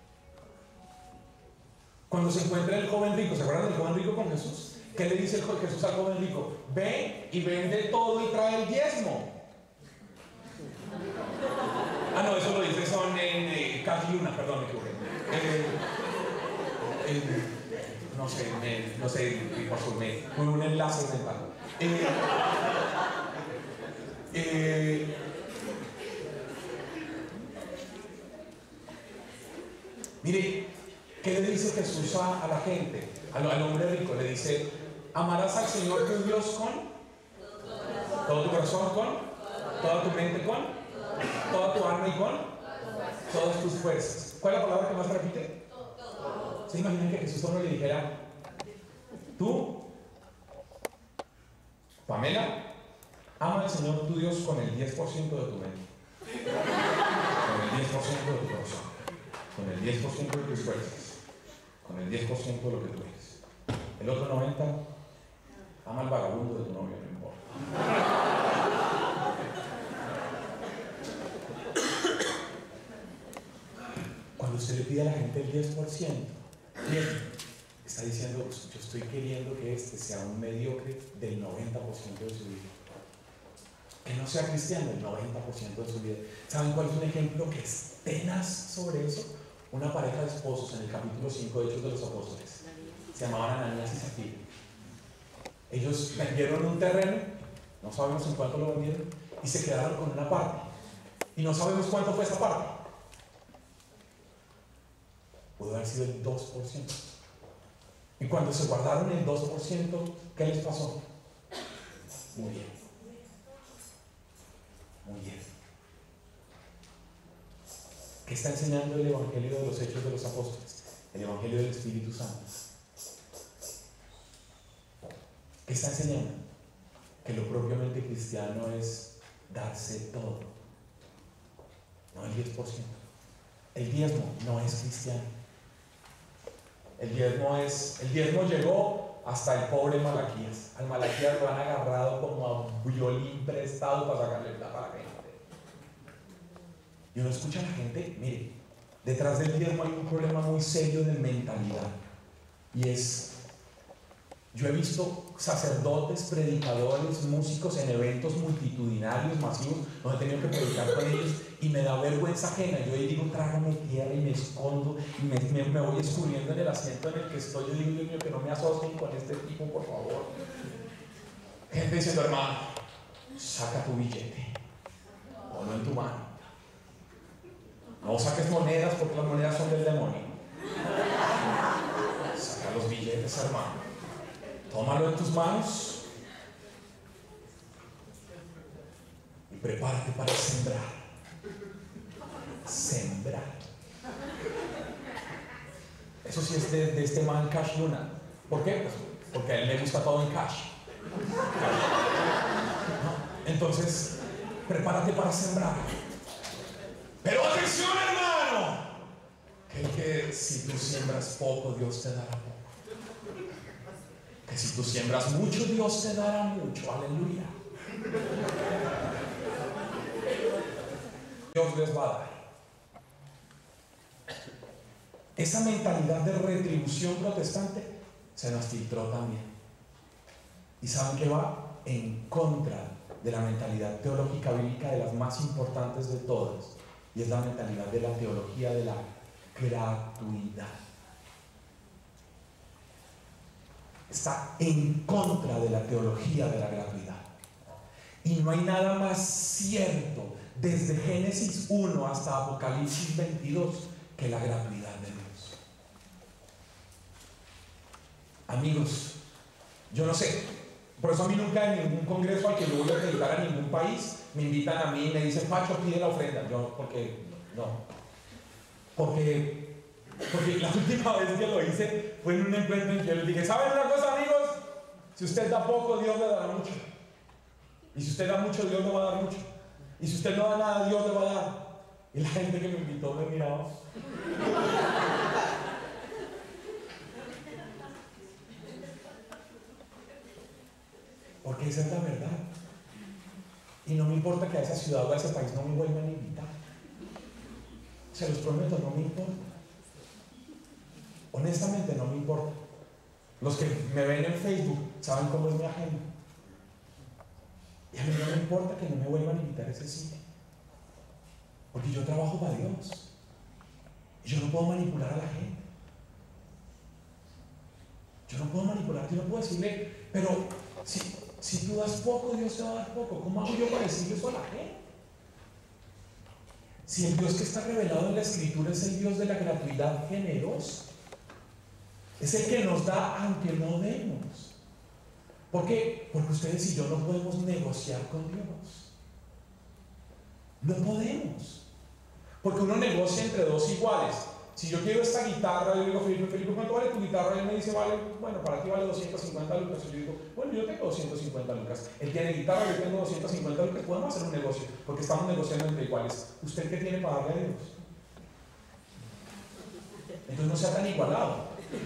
Cuando se encuentra el joven rico, ¿se acuerdan del joven rico con Jesús? ¿Qué le dice el Jesús al joven rico? Ve y vende todo y trae el diezmo. Ah, no, eso lo dice son en eh, Casi Luna, perdón, me equivoqué. Eh, eh, no sé, me, no sé, pasó, me fue un enlace mental. Eh, eh, mire, ¿qué le dice Jesús a, a la gente? Al, al hombre rico le dice: amarás al Señor tu Dios con todo tu corazón, con toda tu mente, con toda tu alma y con todas tus fuerzas. ¿Cuál es la palabra que más repite? ¿Se imaginan que Jesús solo le dijera: tú, Pamela, ama al Señor tu Dios con el diez por ciento de tu mente, con el diez por ciento de tu corazón, con el diez por ciento de tus fuerzas, con el diez por ciento de lo que tú eres? El otro noventa por ciento, ama al vagabundo de tu novio, no importa. Cuando usted le pide a la gente el diez por ciento, está diciendo: yo estoy queriendo que este sea un mediocre del noventa por ciento de su vida. Que no sea cristiano el noventa por ciento de su vida. ¿Saben cuál es un ejemplo que es tenaz sobre eso? Una pareja de esposos en el capítulo cinco de Hechos de los Apóstoles. Se llamaban Ananías y Zafira. Ellos vendieron un terreno, no sabemos en cuánto lo vendieron, y se quedaron con una parte. Y no sabemos cuánto fue esa parte. Pudo haber sido el dos por ciento. Y cuando se guardaron el dos por ciento, ¿qué les pasó? Muy bien. Muy bien. ¿Qué está enseñando el Evangelio de los Hechos de los Apóstoles? El Evangelio del Espíritu Santo. ¿Qué está enseñando? Que lo propiamente cristiano es darse todo. No el diez por ciento. El diezmo no es cristiano. El diezmo es, el diezmo llegó hasta el pobre Malaquías. Al Malaquías lo han agarrado como a un violín prestado para sacarle plata a la gente. Y uno escucha a la gente, mire, detrás del diezmo hay un problema muy serio de mentalidad. Y es, yo he visto sacerdotes, predicadores, músicos en eventos multitudinarios, masivos, donde he tenido que predicar con ellos y me da vergüenza ajena. Yo digo, trágame tierra y me escondo y me, me, me voy escurriendo en el asiento en el que estoy. Yo digo, Dios mío, que no me asocien con este tipo, por favor. Gente diciendo, hermano, saca tu billete, ponlo en tu mano. No saques monedas porque las monedas son del demonio. Saca los billetes, hermano. Tómalo en tus manos y prepárate para sembrar. Sembrar. Eso sí es de, de este man Cash Luna. ¿Por qué? Pues porque a él le gusta todo en cash. ¿No? Entonces, prepárate para sembrar. Pero atención, hermano, que, que si tú siembras poco, Dios te dará poco. Que si tú siembras mucho, Dios te dará mucho. Aleluya. Dios les va a dar. Esa mentalidad de retribución protestante se nos filtró también. ¿Y saben qué va? En contra de la mentalidad teológica bíblica de las más importantes de todas. Y es la mentalidad de la teología de la gratuidad. Está en contra de la teología de la gratuidad. Y no hay nada más cierto desde Génesis uno hasta Apocalipsis veintidós que la gratuidad de Dios. Amigos, yo no sé, por eso a mí nunca en ningún congreso al que yo voy a predicar a ningún país me invitan a mí y me dicen, Pacho, pide la ofrenda. Yo, porque, no. Porque, porque la última vez que lo hice fue en un encuentro en que yo les dije, ¿saben una cosa, amigos? Si usted da poco, Dios le dará mucho. Y si usted da mucho, Dios le va a dar mucho. Y si usted no da nada, Dios le va a dar. Y la gente que me invitó me miraba. Porque esa es la verdad. Y no me importa que a esa ciudad o a ese país no me vuelvan a invitar. Se los prometo, no me importa. Honestamente no me importa. Los que me ven en Facebook saben cómo es mi agenda. Y a mí no me importa que no me vuelvan a invitar a ese sitio. Porque yo trabajo para Dios. Y yo no puedo manipular a la gente. Yo no puedo manipular, yo no puedo decirle, pero si, si tú das poco, Dios te va a dar poco. ¿Cómo hago yo para decirle eso a la gente? Si el Dios que está revelado en la Escritura es el Dios de la gratuidad generosa, es el que nos da aunque no demos. ¿Por qué? Porque ustedes y yo no podemos negociar con Dios. No podemos. Porque uno negocia entre dos iguales. Si yo quiero esta guitarra, yo digo, Felipe, Felipe, ¿cuánto vale tu guitarra? Y él me dice, vale, bueno, para ti vale doscientas cincuenta lucas. Y yo digo, bueno, yo tengo doscientas cincuenta lucas. Él tiene guitarra, yo tengo doscientas cincuenta lucas. Podemos hacer un negocio, porque estamos negociando entre iguales. ¿Usted qué tiene para darle a Dios? Entonces no sea tan igualado.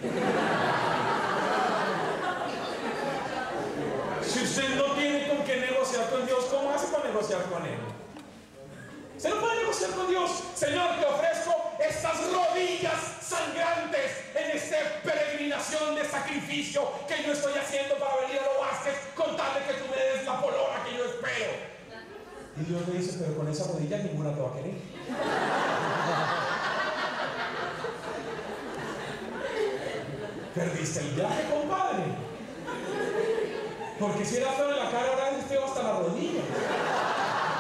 Si usted no tiene con qué negociar con Dios, ¿cómo hace para negociar con Él? Usted no puede negociar con Dios. Señor, te ofrezco estas rodillas sangrantes en esta peregrinación de sacrificio que yo estoy haciendo para venir a los Vázquez, con tal de que tú me des la polora que yo espero. Y Dios le dice, pero con esa rodilla ninguna te va a querer. Perdiste el viaje, compadre. Porque si era feo en la cara, ahora es feo hasta la rodilla.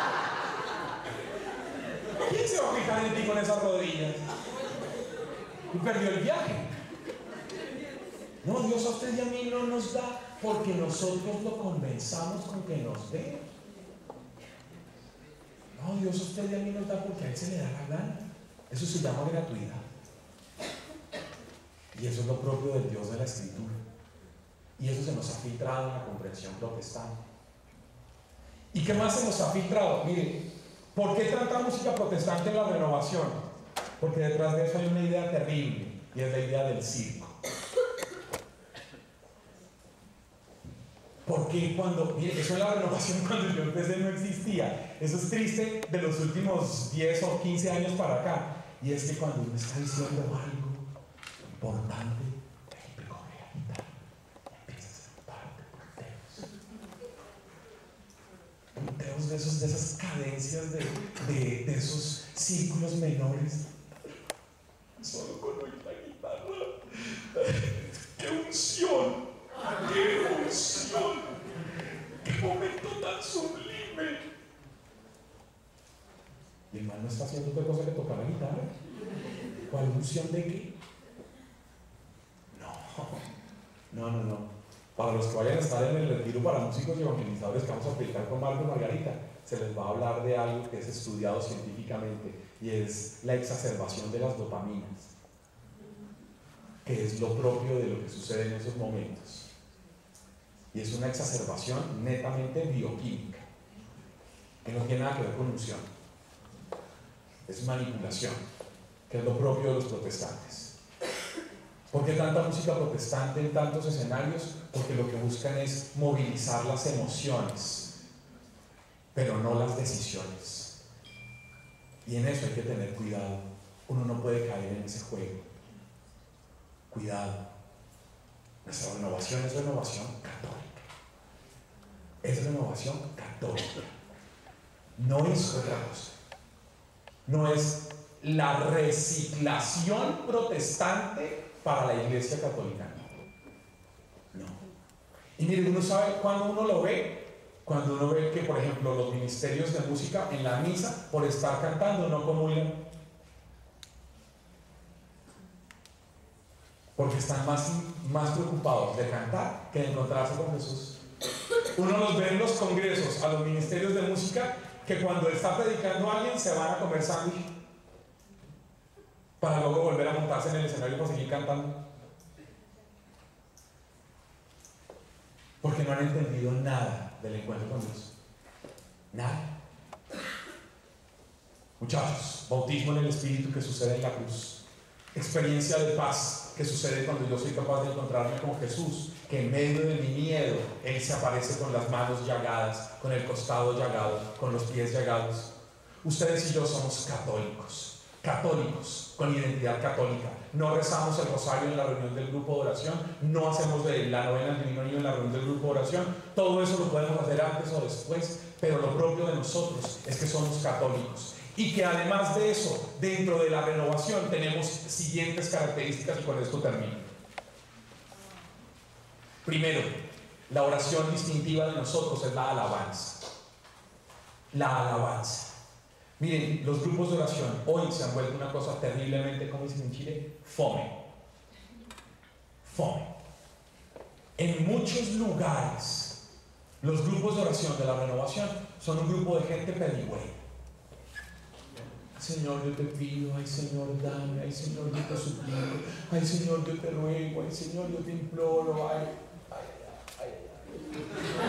¿Quién se va a fijar en ti con esas rodillas? Y perdió el viaje. No, Dios a usted y a mí no nos da porque nosotros lo convenzamos con que nos dé. No, Dios a usted y a mí nos da porque a Él se le da la gana. Eso se llama gratuidad. Y eso es lo propio del Dios de la Escritura. Y eso se nos ha filtrado en la comprensión protestante. ¿Y qué más se nos ha filtrado? Mire, ¿por qué tanta música protestante en la renovación? Porque detrás de eso hay una idea terrible, y es la idea del circo. Porque cuando, mire, eso en la renovación cuando yo empecé no existía. Eso es triste de los últimos diez o quince años para acá. Y es que cuando uno está diciendo algo importante, el coge la guitarra, empieza a hacer parte punteos. Punteos de, esos, de esas cadencias, de, de, de esos círculos menores. Solo con oír la guitarra. ¡Qué unción! ¡Qué unción! ¡Qué momento tan sublime! Y el man no está haciendo otra cosa que tocar la guitarra. ¿Cuál unción de qué? No, no, no, no. Para los que vayan a estar en el retiro para músicos y evangelizadores que vamos a aplicar con Marco y Margarita, se les va a hablar de algo que es estudiado científicamente y es la exacerbación de las dopaminas, que es lo propio de lo que sucede en esos momentos. Y es una exacerbación netamente bioquímica, que no tiene nada que ver con unción. Es manipulación, que es lo propio de los protestantes. ¿Por qué tanta música protestante en tantos escenarios? Porque lo que buscan es movilizar las emociones, pero no las decisiones. Y en eso hay que tener cuidado. Uno no puede caer en ese juego. Cuidado. Nuestra renovación es renovación católica. Es renovación católica. No es otra cosa. No es la reciclación protestante para la Iglesia católica. No. Y mire, uno sabe cuando uno lo ve, cuando uno ve que, por ejemplo, los ministerios de música en la misa, por estar cantando, no comulgan. Porque están más, más preocupados de cantar que de encontrarse con Jesús. Uno los ve en los congresos, a los ministerios de música, que cuando está predicando a alguien se van a comer sándwich para luego volver a montarse en el escenario para seguir cantando. Porque no han entendido nada del encuentro con Dios. Nada. Muchachos, bautismo en el Espíritu que sucede en la cruz. Experiencia de paz que sucede cuando yo soy capaz de encontrarme con Jesús, que en medio de mi miedo Él se aparece con las manos llagadas, con el costado llagado, con los pies llagados. Ustedes y yo somos católicos, católicos con identidad católica. No rezamos el rosario en la reunión del grupo de oración, no hacemos de la novena del Divino Niño en la reunión del grupo de oración. Todo eso lo podemos hacer antes o después, pero lo propio de nosotros es que somos católicos. Y que además de eso, dentro de la renovación tenemos siguientes características, y con esto termino. Primero, la oración distintiva de nosotros es la alabanza. La alabanza. Miren, los grupos de oración hoy se han vuelto una cosa terriblemente, como dicen en Chile, fome. Fome. En muchos lugares, los grupos de oración de la renovación son un grupo de gente pedigüeña. Señor, yo te pido, ay Señor, dame, ay Señor, yo te suplico, ay Señor, yo te ruego, ay Señor, yo te imploro, ay, ay, ay, ay,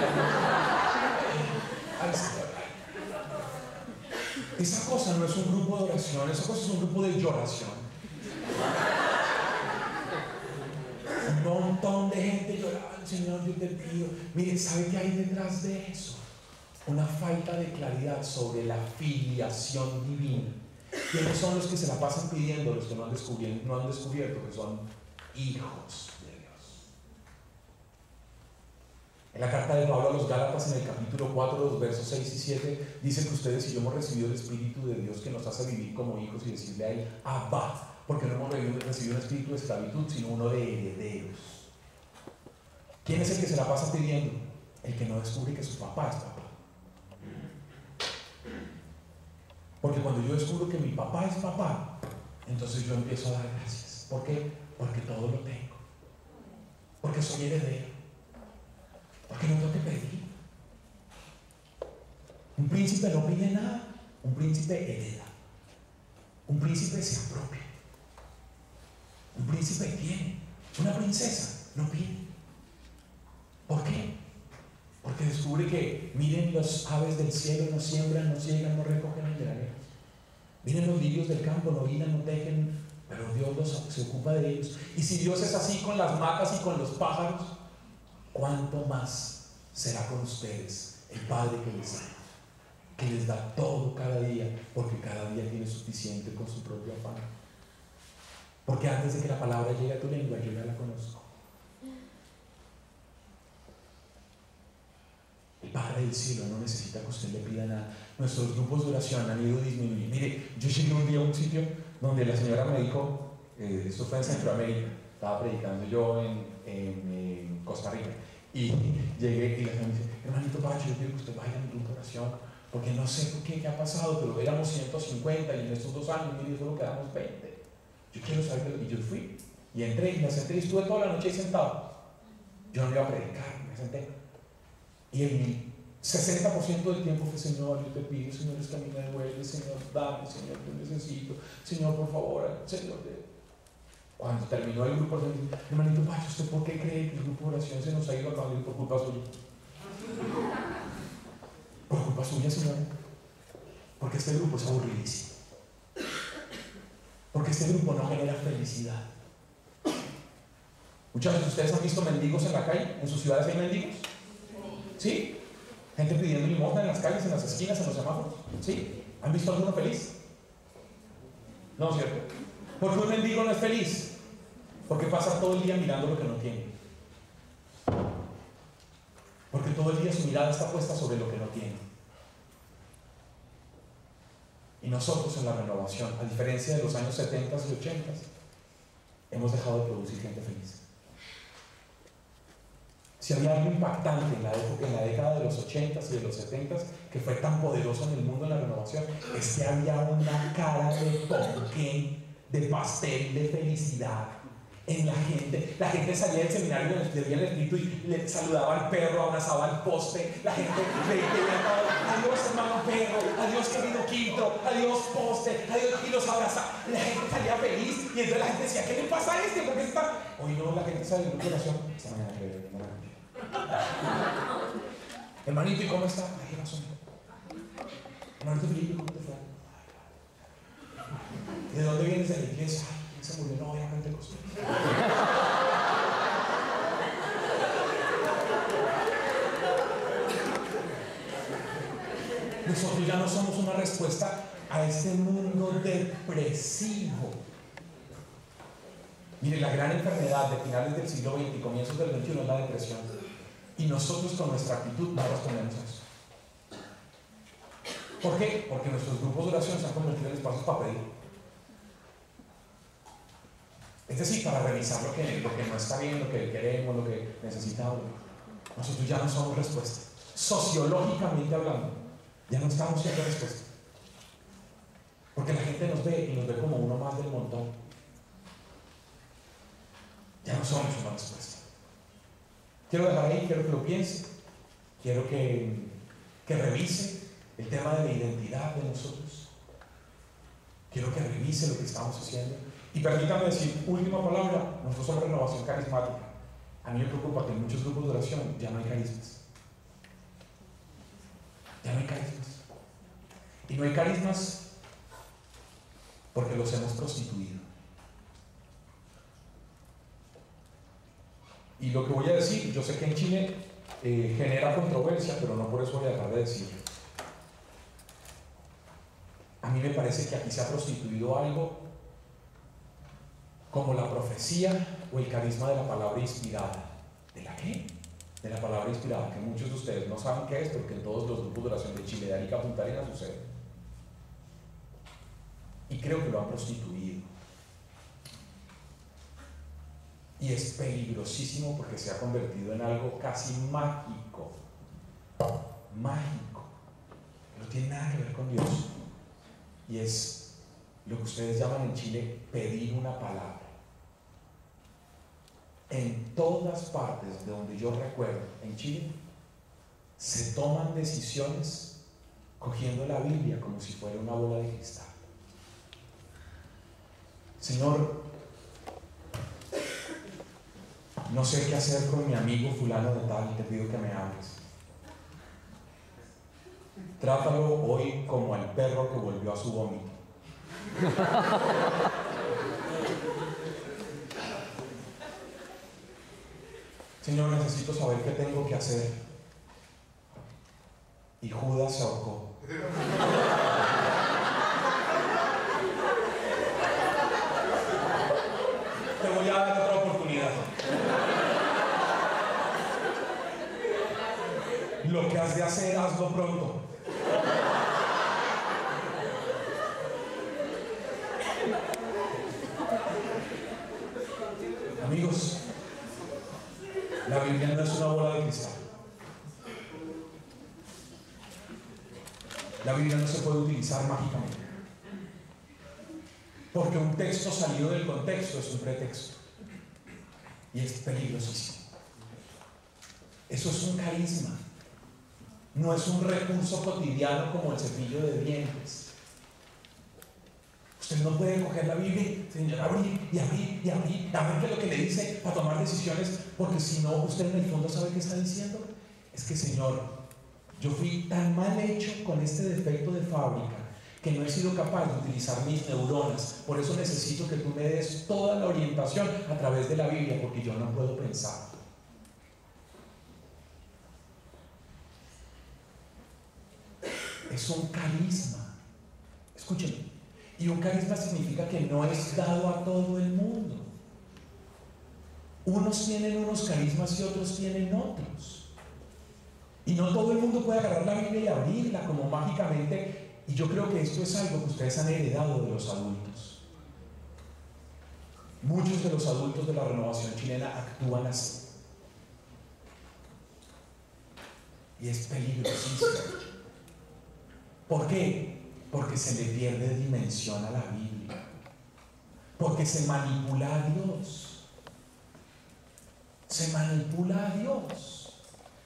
ay, ay Señor, ay. Esa cosa no es un grupo de oración, esa cosa es un grupo de lloración. Un montón de gente llorando, Señor, yo te pido. Miren, ¿sabe qué hay detrás de eso? Una falta de claridad sobre la filiación divina. ¿Quiénes son los que se la pasan pidiendo? Los que no han descubierto, no han descubierto que son hijos de Dios. En la carta de Pablo a los Gálatas, en el capítulo cuatro, los versos seis y siete, dice que ustedes y yo hemos recibido el Espíritu de Dios que nos hace vivir como hijos y decirle a Él, Abba, porque no hemos recibido un espíritu de esclavitud, sino uno de herederos. ¿Quién es el que se la pasa pidiendo? El que no descubre que su papá es papá. Porque cuando yo descubro que mi papá es papá, entonces yo empiezo a dar gracias. ¿Por qué? Porque todo lo tengo. Porque soy heredero. Porque no tengo que pedir. Un príncipe no pide nada. Un príncipe hereda. Un príncipe se apropia. Un príncipe tiene. Una princesa no pide. ¿Por qué? Porque descubre que miren los aves del cielo, no siembran, no ciegan, no recogen en graneros. Miren los lirios del campo, no hilan, no tejen, pero Dios los, se ocupa de ellos. Y si Dios es así con las macas y con los pájaros, ¿cuánto más será con ustedes el Padre que les ama, que les da todo cada día, porque cada día tiene suficiente con su propio afán? Porque antes de que la palabra llegue a tu lengua, yo ya la conozco. El Padre del cielo no necesita que usted le pida nada. Nuestros grupos de oración han ido disminuyendo. Mire, yo llegué un día a un sitio donde la señora me dijo, eh, esto fue en Centroamérica, estaba predicando yo en, en, en Costa Rica, y llegué y la señora me dice, hermanito Pacho, yo quiero que usted vaya a mi grupo de oración, porque no sé por qué, qué ha pasado, pero éramos ciento cincuenta y en estos dos años, mire, solo quedamos veinte. Yo quiero saber qué. Y yo fui, y entré y me senté y estuve toda la noche ahí sentado. Yo no iba a predicar, me senté. Y en mi sesenta por ciento del tiempo fue, Señor, yo te pido, Señor, es que a mí me duele, Señor, dame, Señor, yo necesito, Señor, por favor, Señor. Cuando terminó el grupo, me dijo, hermanito Pacho, ¿usted por qué cree que el grupo de oración se nos ha ido acabando? Por culpa suya. Por culpa suya, Señor. Porque este grupo es aburridísimo. Porque este grupo no genera felicidad. Muchachos, ¿ustedes han visto mendigos en la calle? ¿En sus ciudades hay mendigos? ¿Sí? Gente pidiendo limosna en las calles, en las esquinas, en los semáforos. ¿Sí? ¿Han visto alguno feliz? No, ¿cierto? ¿Por qué un mendigo no es feliz? Porque pasa todo el día mirando lo que no tiene. Porque todo el día su mirada está puesta sobre lo que no tiene. Y nosotros en la renovación, a diferencia de los años setenta y ochenta, hemos dejado de producir gente feliz. Si había algo impactante en la época, en la década de los ochentas y de los setentas, que fue tan poderoso en el mundo en la renovación, es que había una cara de ponqué, de pastel, de felicidad en la gente. La gente salía del seminario, le veía el espíritu y le saludaba al perro, abrazaba al poste. La gente le decía, adiós hermano perro, adiós querido Quinto, adiós poste, adiós, y los abrazaba. La gente salía feliz y entonces la gente decía, ¿qué le pasa a este? ¿Por qué está? Hoy no, la gente sale de la oración. Esta mañana que ve, hermanito, ¿y cómo está? Ay, no son. Hermanito Felipe, ¿cómo te fue? ¿De dónde vienes de la iglesia? Ay, ¿quién se murió? No, obviamente costó. Nosotros ya no somos una respuesta a este mundo depresivo. Mire, la gran enfermedad de finales del siglo veinte y comienzos del veintiuno es la depresión. Y nosotros con nuestra actitud no respondemos a eso. ¿Por qué? Porque nuestros grupos de oración se han convertido en espacios para pedir. Es decir, para revisar lo que, lo que no está bien, lo que queremos, lo que necesitamos. Nosotros ya no somos respuesta. Sociológicamente hablando, ya no estamos siendo respuesta. Porque la gente nos ve y nos ve como uno más del montón. Ya no somos una respuesta. Quiero dejar ahí, quiero que lo piense, quiero que, que revise el tema de la identidad de nosotros. Quiero que revise lo que estamos haciendo. Y permítame decir, última palabra, nosotros somos renovación carismática. A mí me preocupa que en muchos grupos de oración ya no hay carismas. Ya no hay carismas. Y no hay carismas porque los hemos prostituido. Y lo que voy a decir, yo sé que en Chile eh, genera controversia, pero no por eso voy a dejar de decirlo. A mí me parece que aquí se ha prostituido algo como la profecía o el carisma de la palabra inspirada. ¿De la qué? De la palabra inspirada, que muchos de ustedes no saben qué es, porque en todos los grupos de oración de Chile, de Arica a Punta Arenas sucede. Y creo que lo han prostituido. Y es peligrosísimo porque se ha convertido en algo casi mágico. Mágico. No tiene nada que ver con Dios. y es lo que ustedes llaman en Chile pedir una palabra. En todas partes de donde yo recuerdo en Chile se toman decisiones cogiendo la Biblia como si fuera una bola de cristal. Señor, no sé qué hacer con mi amigo fulano de tal y te pido que me hables. Trátalo hoy como al perro que volvió a su vómito. Señor, necesito saber qué tengo que hacer. Y Judas se ahorcó. Te voy a dar otra oportunidad. Lo que has de hacer, hazlo pronto. Amigos, la Biblia no es una bola de cristal. La Biblia no se puede utilizar mágicamente. Porque un texto salido del contexto es un pretexto. Y es peligrosísimo. Eso es un carisma. No es un recurso cotidiano como el cepillo de dientes. Usted no puede coger la Biblia, Señor, abrir y abrir y abrir, a ver qué es lo que le dice para tomar decisiones, porque si no, usted en el fondo sabe qué está diciendo. Es que, Señor, yo fui tan mal hecho con este defecto de fábrica que no he sido capaz de utilizar mis neuronas. Por eso necesito que tú me des toda la orientación a través de la Biblia, porque yo no puedo pensar. Es un carisma. Escúchenme. Y un carisma significa que no es dado a todo el mundo. Unos tienen unos carismas y otros tienen otros. Y no todo el mundo puede agarrar la Biblia y abrirla como mágicamente. Y yo creo que esto es algo que ustedes han heredado de los adultos. Muchos de los adultos de la Renovación Chilena actúan así. Y es peligrosísimo. ¿Por qué? Porque se le pierde dimensión a la Biblia. Porque se manipula a Dios. Se manipula a Dios.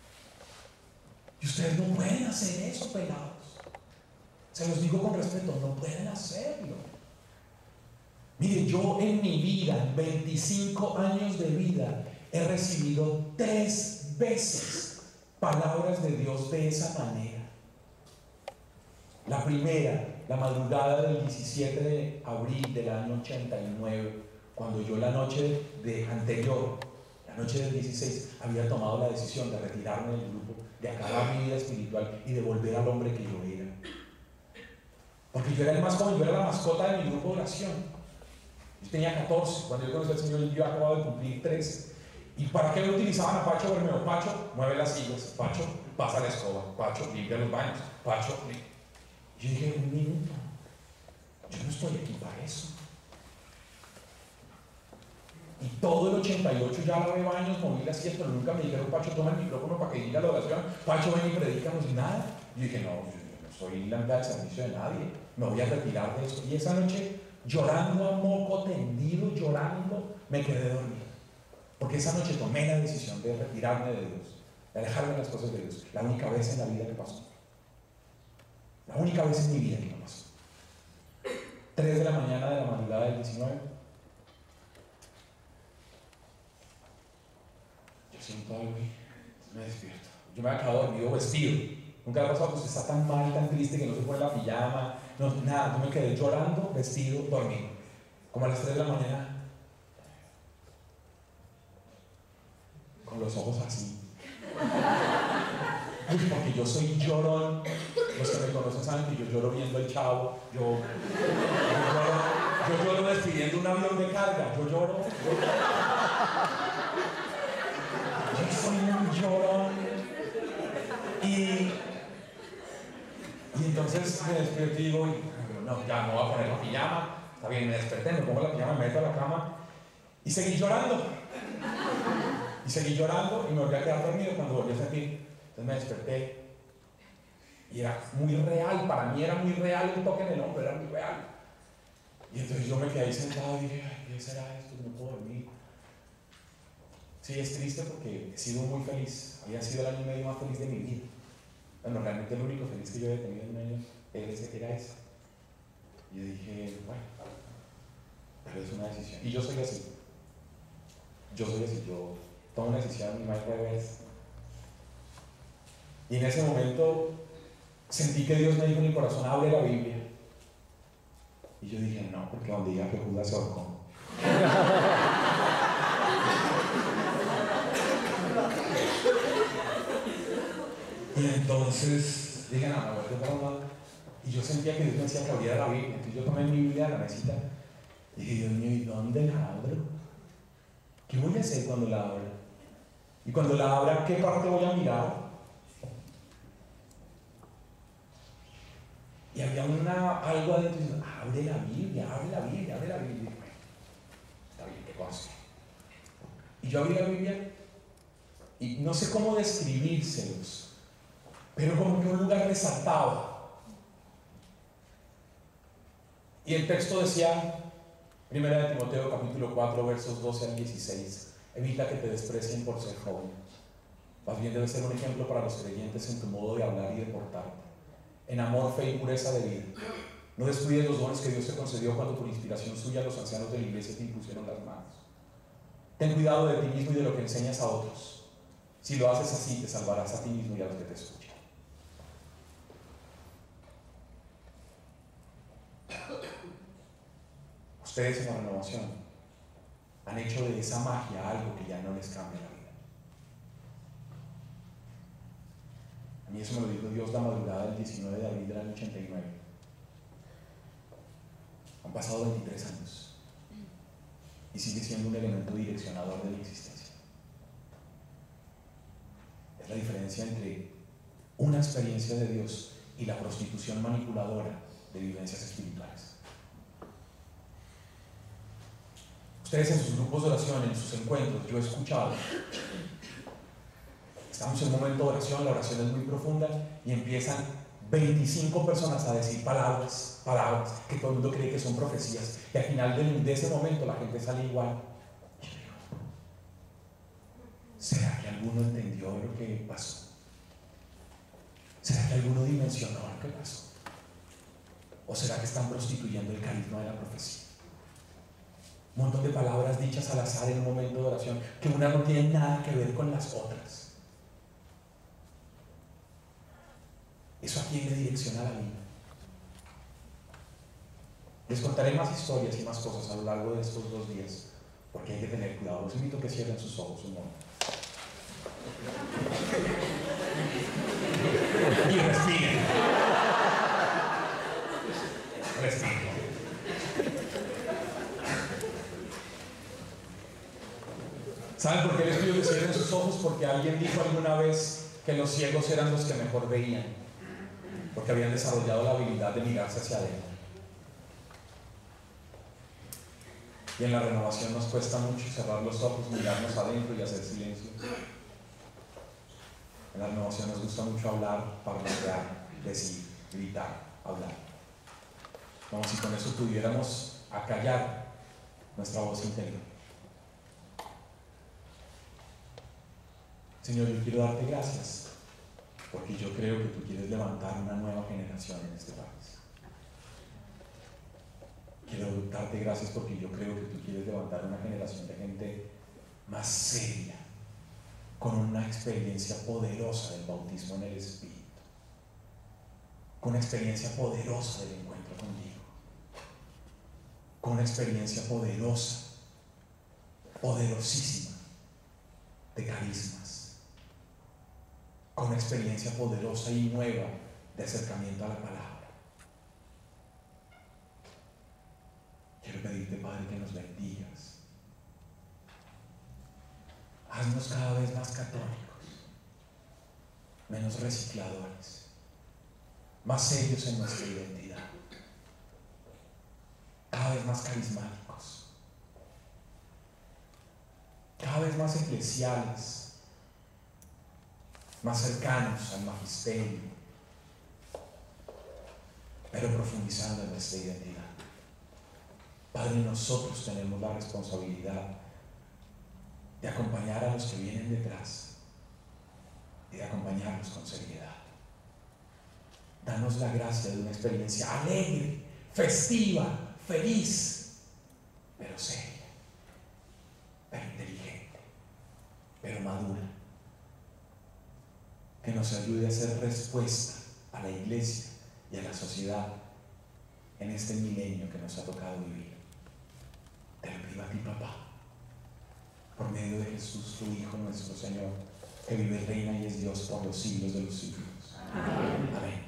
Y ustedes no pueden hacer eso, pelados. Se los digo con respeto, no pueden hacerlo. Mire, yo en mi vida, en veinticinco años de vida, he recibido tres veces palabras de Dios de esa manera. La primera, la madrugada del diecisiete de abril del año ochenta y nueve, cuando yo la noche de anterior, la noche del dieciséis, había tomado la decisión de retirarme del grupo, de acabar mi vida espiritual y de volver al hombre que yo era. Porque yo era el más joven, yo era la mascota de mi grupo de oración. Yo tenía catorce, cuando yo conocí al Señor, yo acababa de cumplir trece. ¿Y para qué lo utilizaban a Pacho Bermeo? Pacho, mueve las sillas. Pacho, pasa la escoba. Pacho, limpia los baños. Pacho, limpia. Yo dije, un minuto, yo no estoy aquí para eso. Y todo el ochenta y ocho ya lavé baños, moví las sillas, pero nunca me dijeron, Pacho, toma el micrófono para que diga la oración. Pacho, ven y predícanos, nada. Yo dije, no, yo no soy la al servicio de nadie, me voy a retirar de esto. Y esa noche, llorando a moco tendido, llorando, me quedé dormido. Porque esa noche tomé la decisión de retirarme de Dios, de alejarme de las cosas de Dios. La única vez en la vida que pasó. La única vez en mi vida que me pasó. tres de la mañana de la madrugada del diecinueve. Yo siento algo y me despierto. Yo me había quedado dormido vestido. Nunca me ha pasado que usted está tan mal, tan triste que no se pone la pijama. No, nada, yo me quedé llorando, vestido, dormido. Como a las tres de la mañana. Con los ojos así. Uy, porque yo soy llorón. Los que me conocen saben que yo lloro viendo el Chavo. Yo, yo, lloro, yo lloro despidiendo un avión de carga. Yo lloro. Yo, yo soy un llorón. Y, y entonces me despierto y digo, no, ya no voy a poner la pijama. Está bien, me desperté, me pongo la pijama, me meto a la cama y seguí llorando. Y seguí llorando y me volví a quedar dormido cuando volví a sentir. Entonces me desperté Y era muy real, para mí era muy real el toque en el hombro, era muy real. Y entonces yo me quedé ahí sentado y dije, ay, ¿qué será esto? No puedo dormir. Sí, es triste porque he sido muy feliz. Había sido el año y medio más feliz de mi vida. Bueno, realmente el único feliz que yo había tenido en un año era ese. Y yo dije, bueno, pero es una decisión. Y yo soy así. Yo soy así. Yo tomo una decisión y no hay revés. Y en ese momento sentí que Dios me dijo en mi corazón, abre la Biblia. Y yo dije, no, porque donde diga que Judas se ahorcó. Y entonces dije, no, no, no, no. Y yo sentía que Dios me decía que abriera la Biblia. Entonces yo tomé mi Biblia de la mesita y dije, Dios mío, ¿y dónde la abro? ¿Qué voy a hacer cuando la abra? Y cuando la abra, ¿qué parte voy a mirar? Y había una, algo adentro diciendo, abre la Biblia, abre la Biblia, abre la Biblia. Y bueno, está bien, ¿qué cosa? Y yo abrí la Biblia y no sé cómo describírselos, pero como que un lugar resaltaba. Y el texto decía, Primera de Timoteo capítulo cuatro, versos doce al dieciséis, evita que te desprecien por ser joven. Más bien debe ser un ejemplo para los creyentes en tu modo de hablar y de portarte, en amor, fe y pureza de vida. No descuides los dones que Dios te concedió cuando por inspiración suya los ancianos de la iglesia te impusieron las manos. Ten cuidado de ti mismo y de lo que enseñas a otros. Si lo haces así, te salvarás a ti mismo y a los que te escuchan. Ustedes en la renovación han hecho de esa magia algo que ya no les cambia la vida. A mí eso me lo dijo Dios la madrugada del diecinueve de abril del año ochenta y nueve. Han pasado veintitrés años y sigue siendo un elemento direccionador de mi existencia. Es la diferencia entre una experiencia de Dios y la prostitución manipuladora de vivencias espirituales. Ustedes en sus grupos de oración, en sus encuentros, yo he escuchado, estamos en un momento de oración, la oración es muy profunda y empiezan veinticinco personas a decir palabras, palabras, que todo el mundo cree que son profecías, y al final de, de ese momento la gente sale igual. ¿Será que alguno entendió lo que pasó? ¿Será que alguno dimensionó lo que pasó? ¿O será que están prostituyendo el carisma de la profecía? Un montón de palabras dichas al azar en un momento de oración, que una no tiene nada que ver con las otras. ¿Eso a quién le direcciona la vida? Les contaré más historias y más cosas a lo largo de estos dos días, porque hay que tener cuidado. Los invito a que cierren sus ojos un momento. Y respiren. Respiren. ¿Saben por qué les pido que cierren sus ojos? Porque alguien dijo alguna vez que los ciegos eran los que mejor veían, porque habían desarrollado la habilidad de mirarse hacia adentro. Y en la renovación nos cuesta mucho cerrar los ojos, mirarnos adentro y hacer silencio. En la renovación nos gusta mucho hablar, parlotear, decir, gritar, hablar. Como si con eso pudiéramos acallar nuestra voz interior. Señor, yo quiero darte gracias, porque yo creo que tú quieres levantar una nueva generación en este país. Quiero darte gracias porque yo creo que tú quieres levantar una generación de gente más seria, con una experiencia poderosa del bautismo en el Espíritu, con una experiencia poderosa del encuentro contigo, con una experiencia poderosa, poderosísima de carismas, con una experiencia poderosa y nueva de acercamiento a la palabra. Quiero pedirte, Padre, que nos bendigas. Haznos cada vez más católicos, menos recicladores, más serios en nuestra identidad, cada vez más carismáticos, cada vez más eclesiales, más cercanos al magisterio, pero profundizando en nuestra identidad. Padre, nosotros tenemos la responsabilidad de acompañar a los que vienen detrás y de acompañarlos con seriedad. Danos la gracia de una experiencia alegre, festiva, feliz, pero seria, pero inteligente, pero madura, que nos ayude a hacer respuesta a la iglesia y a la sociedad en este milenio que nos ha tocado vivir. Te lo pido a ti, papá, por medio de Jesús, tu Hijo nuestro Señor, que vive, reina y es Dios por los siglos de los siglos. Amén. Amén.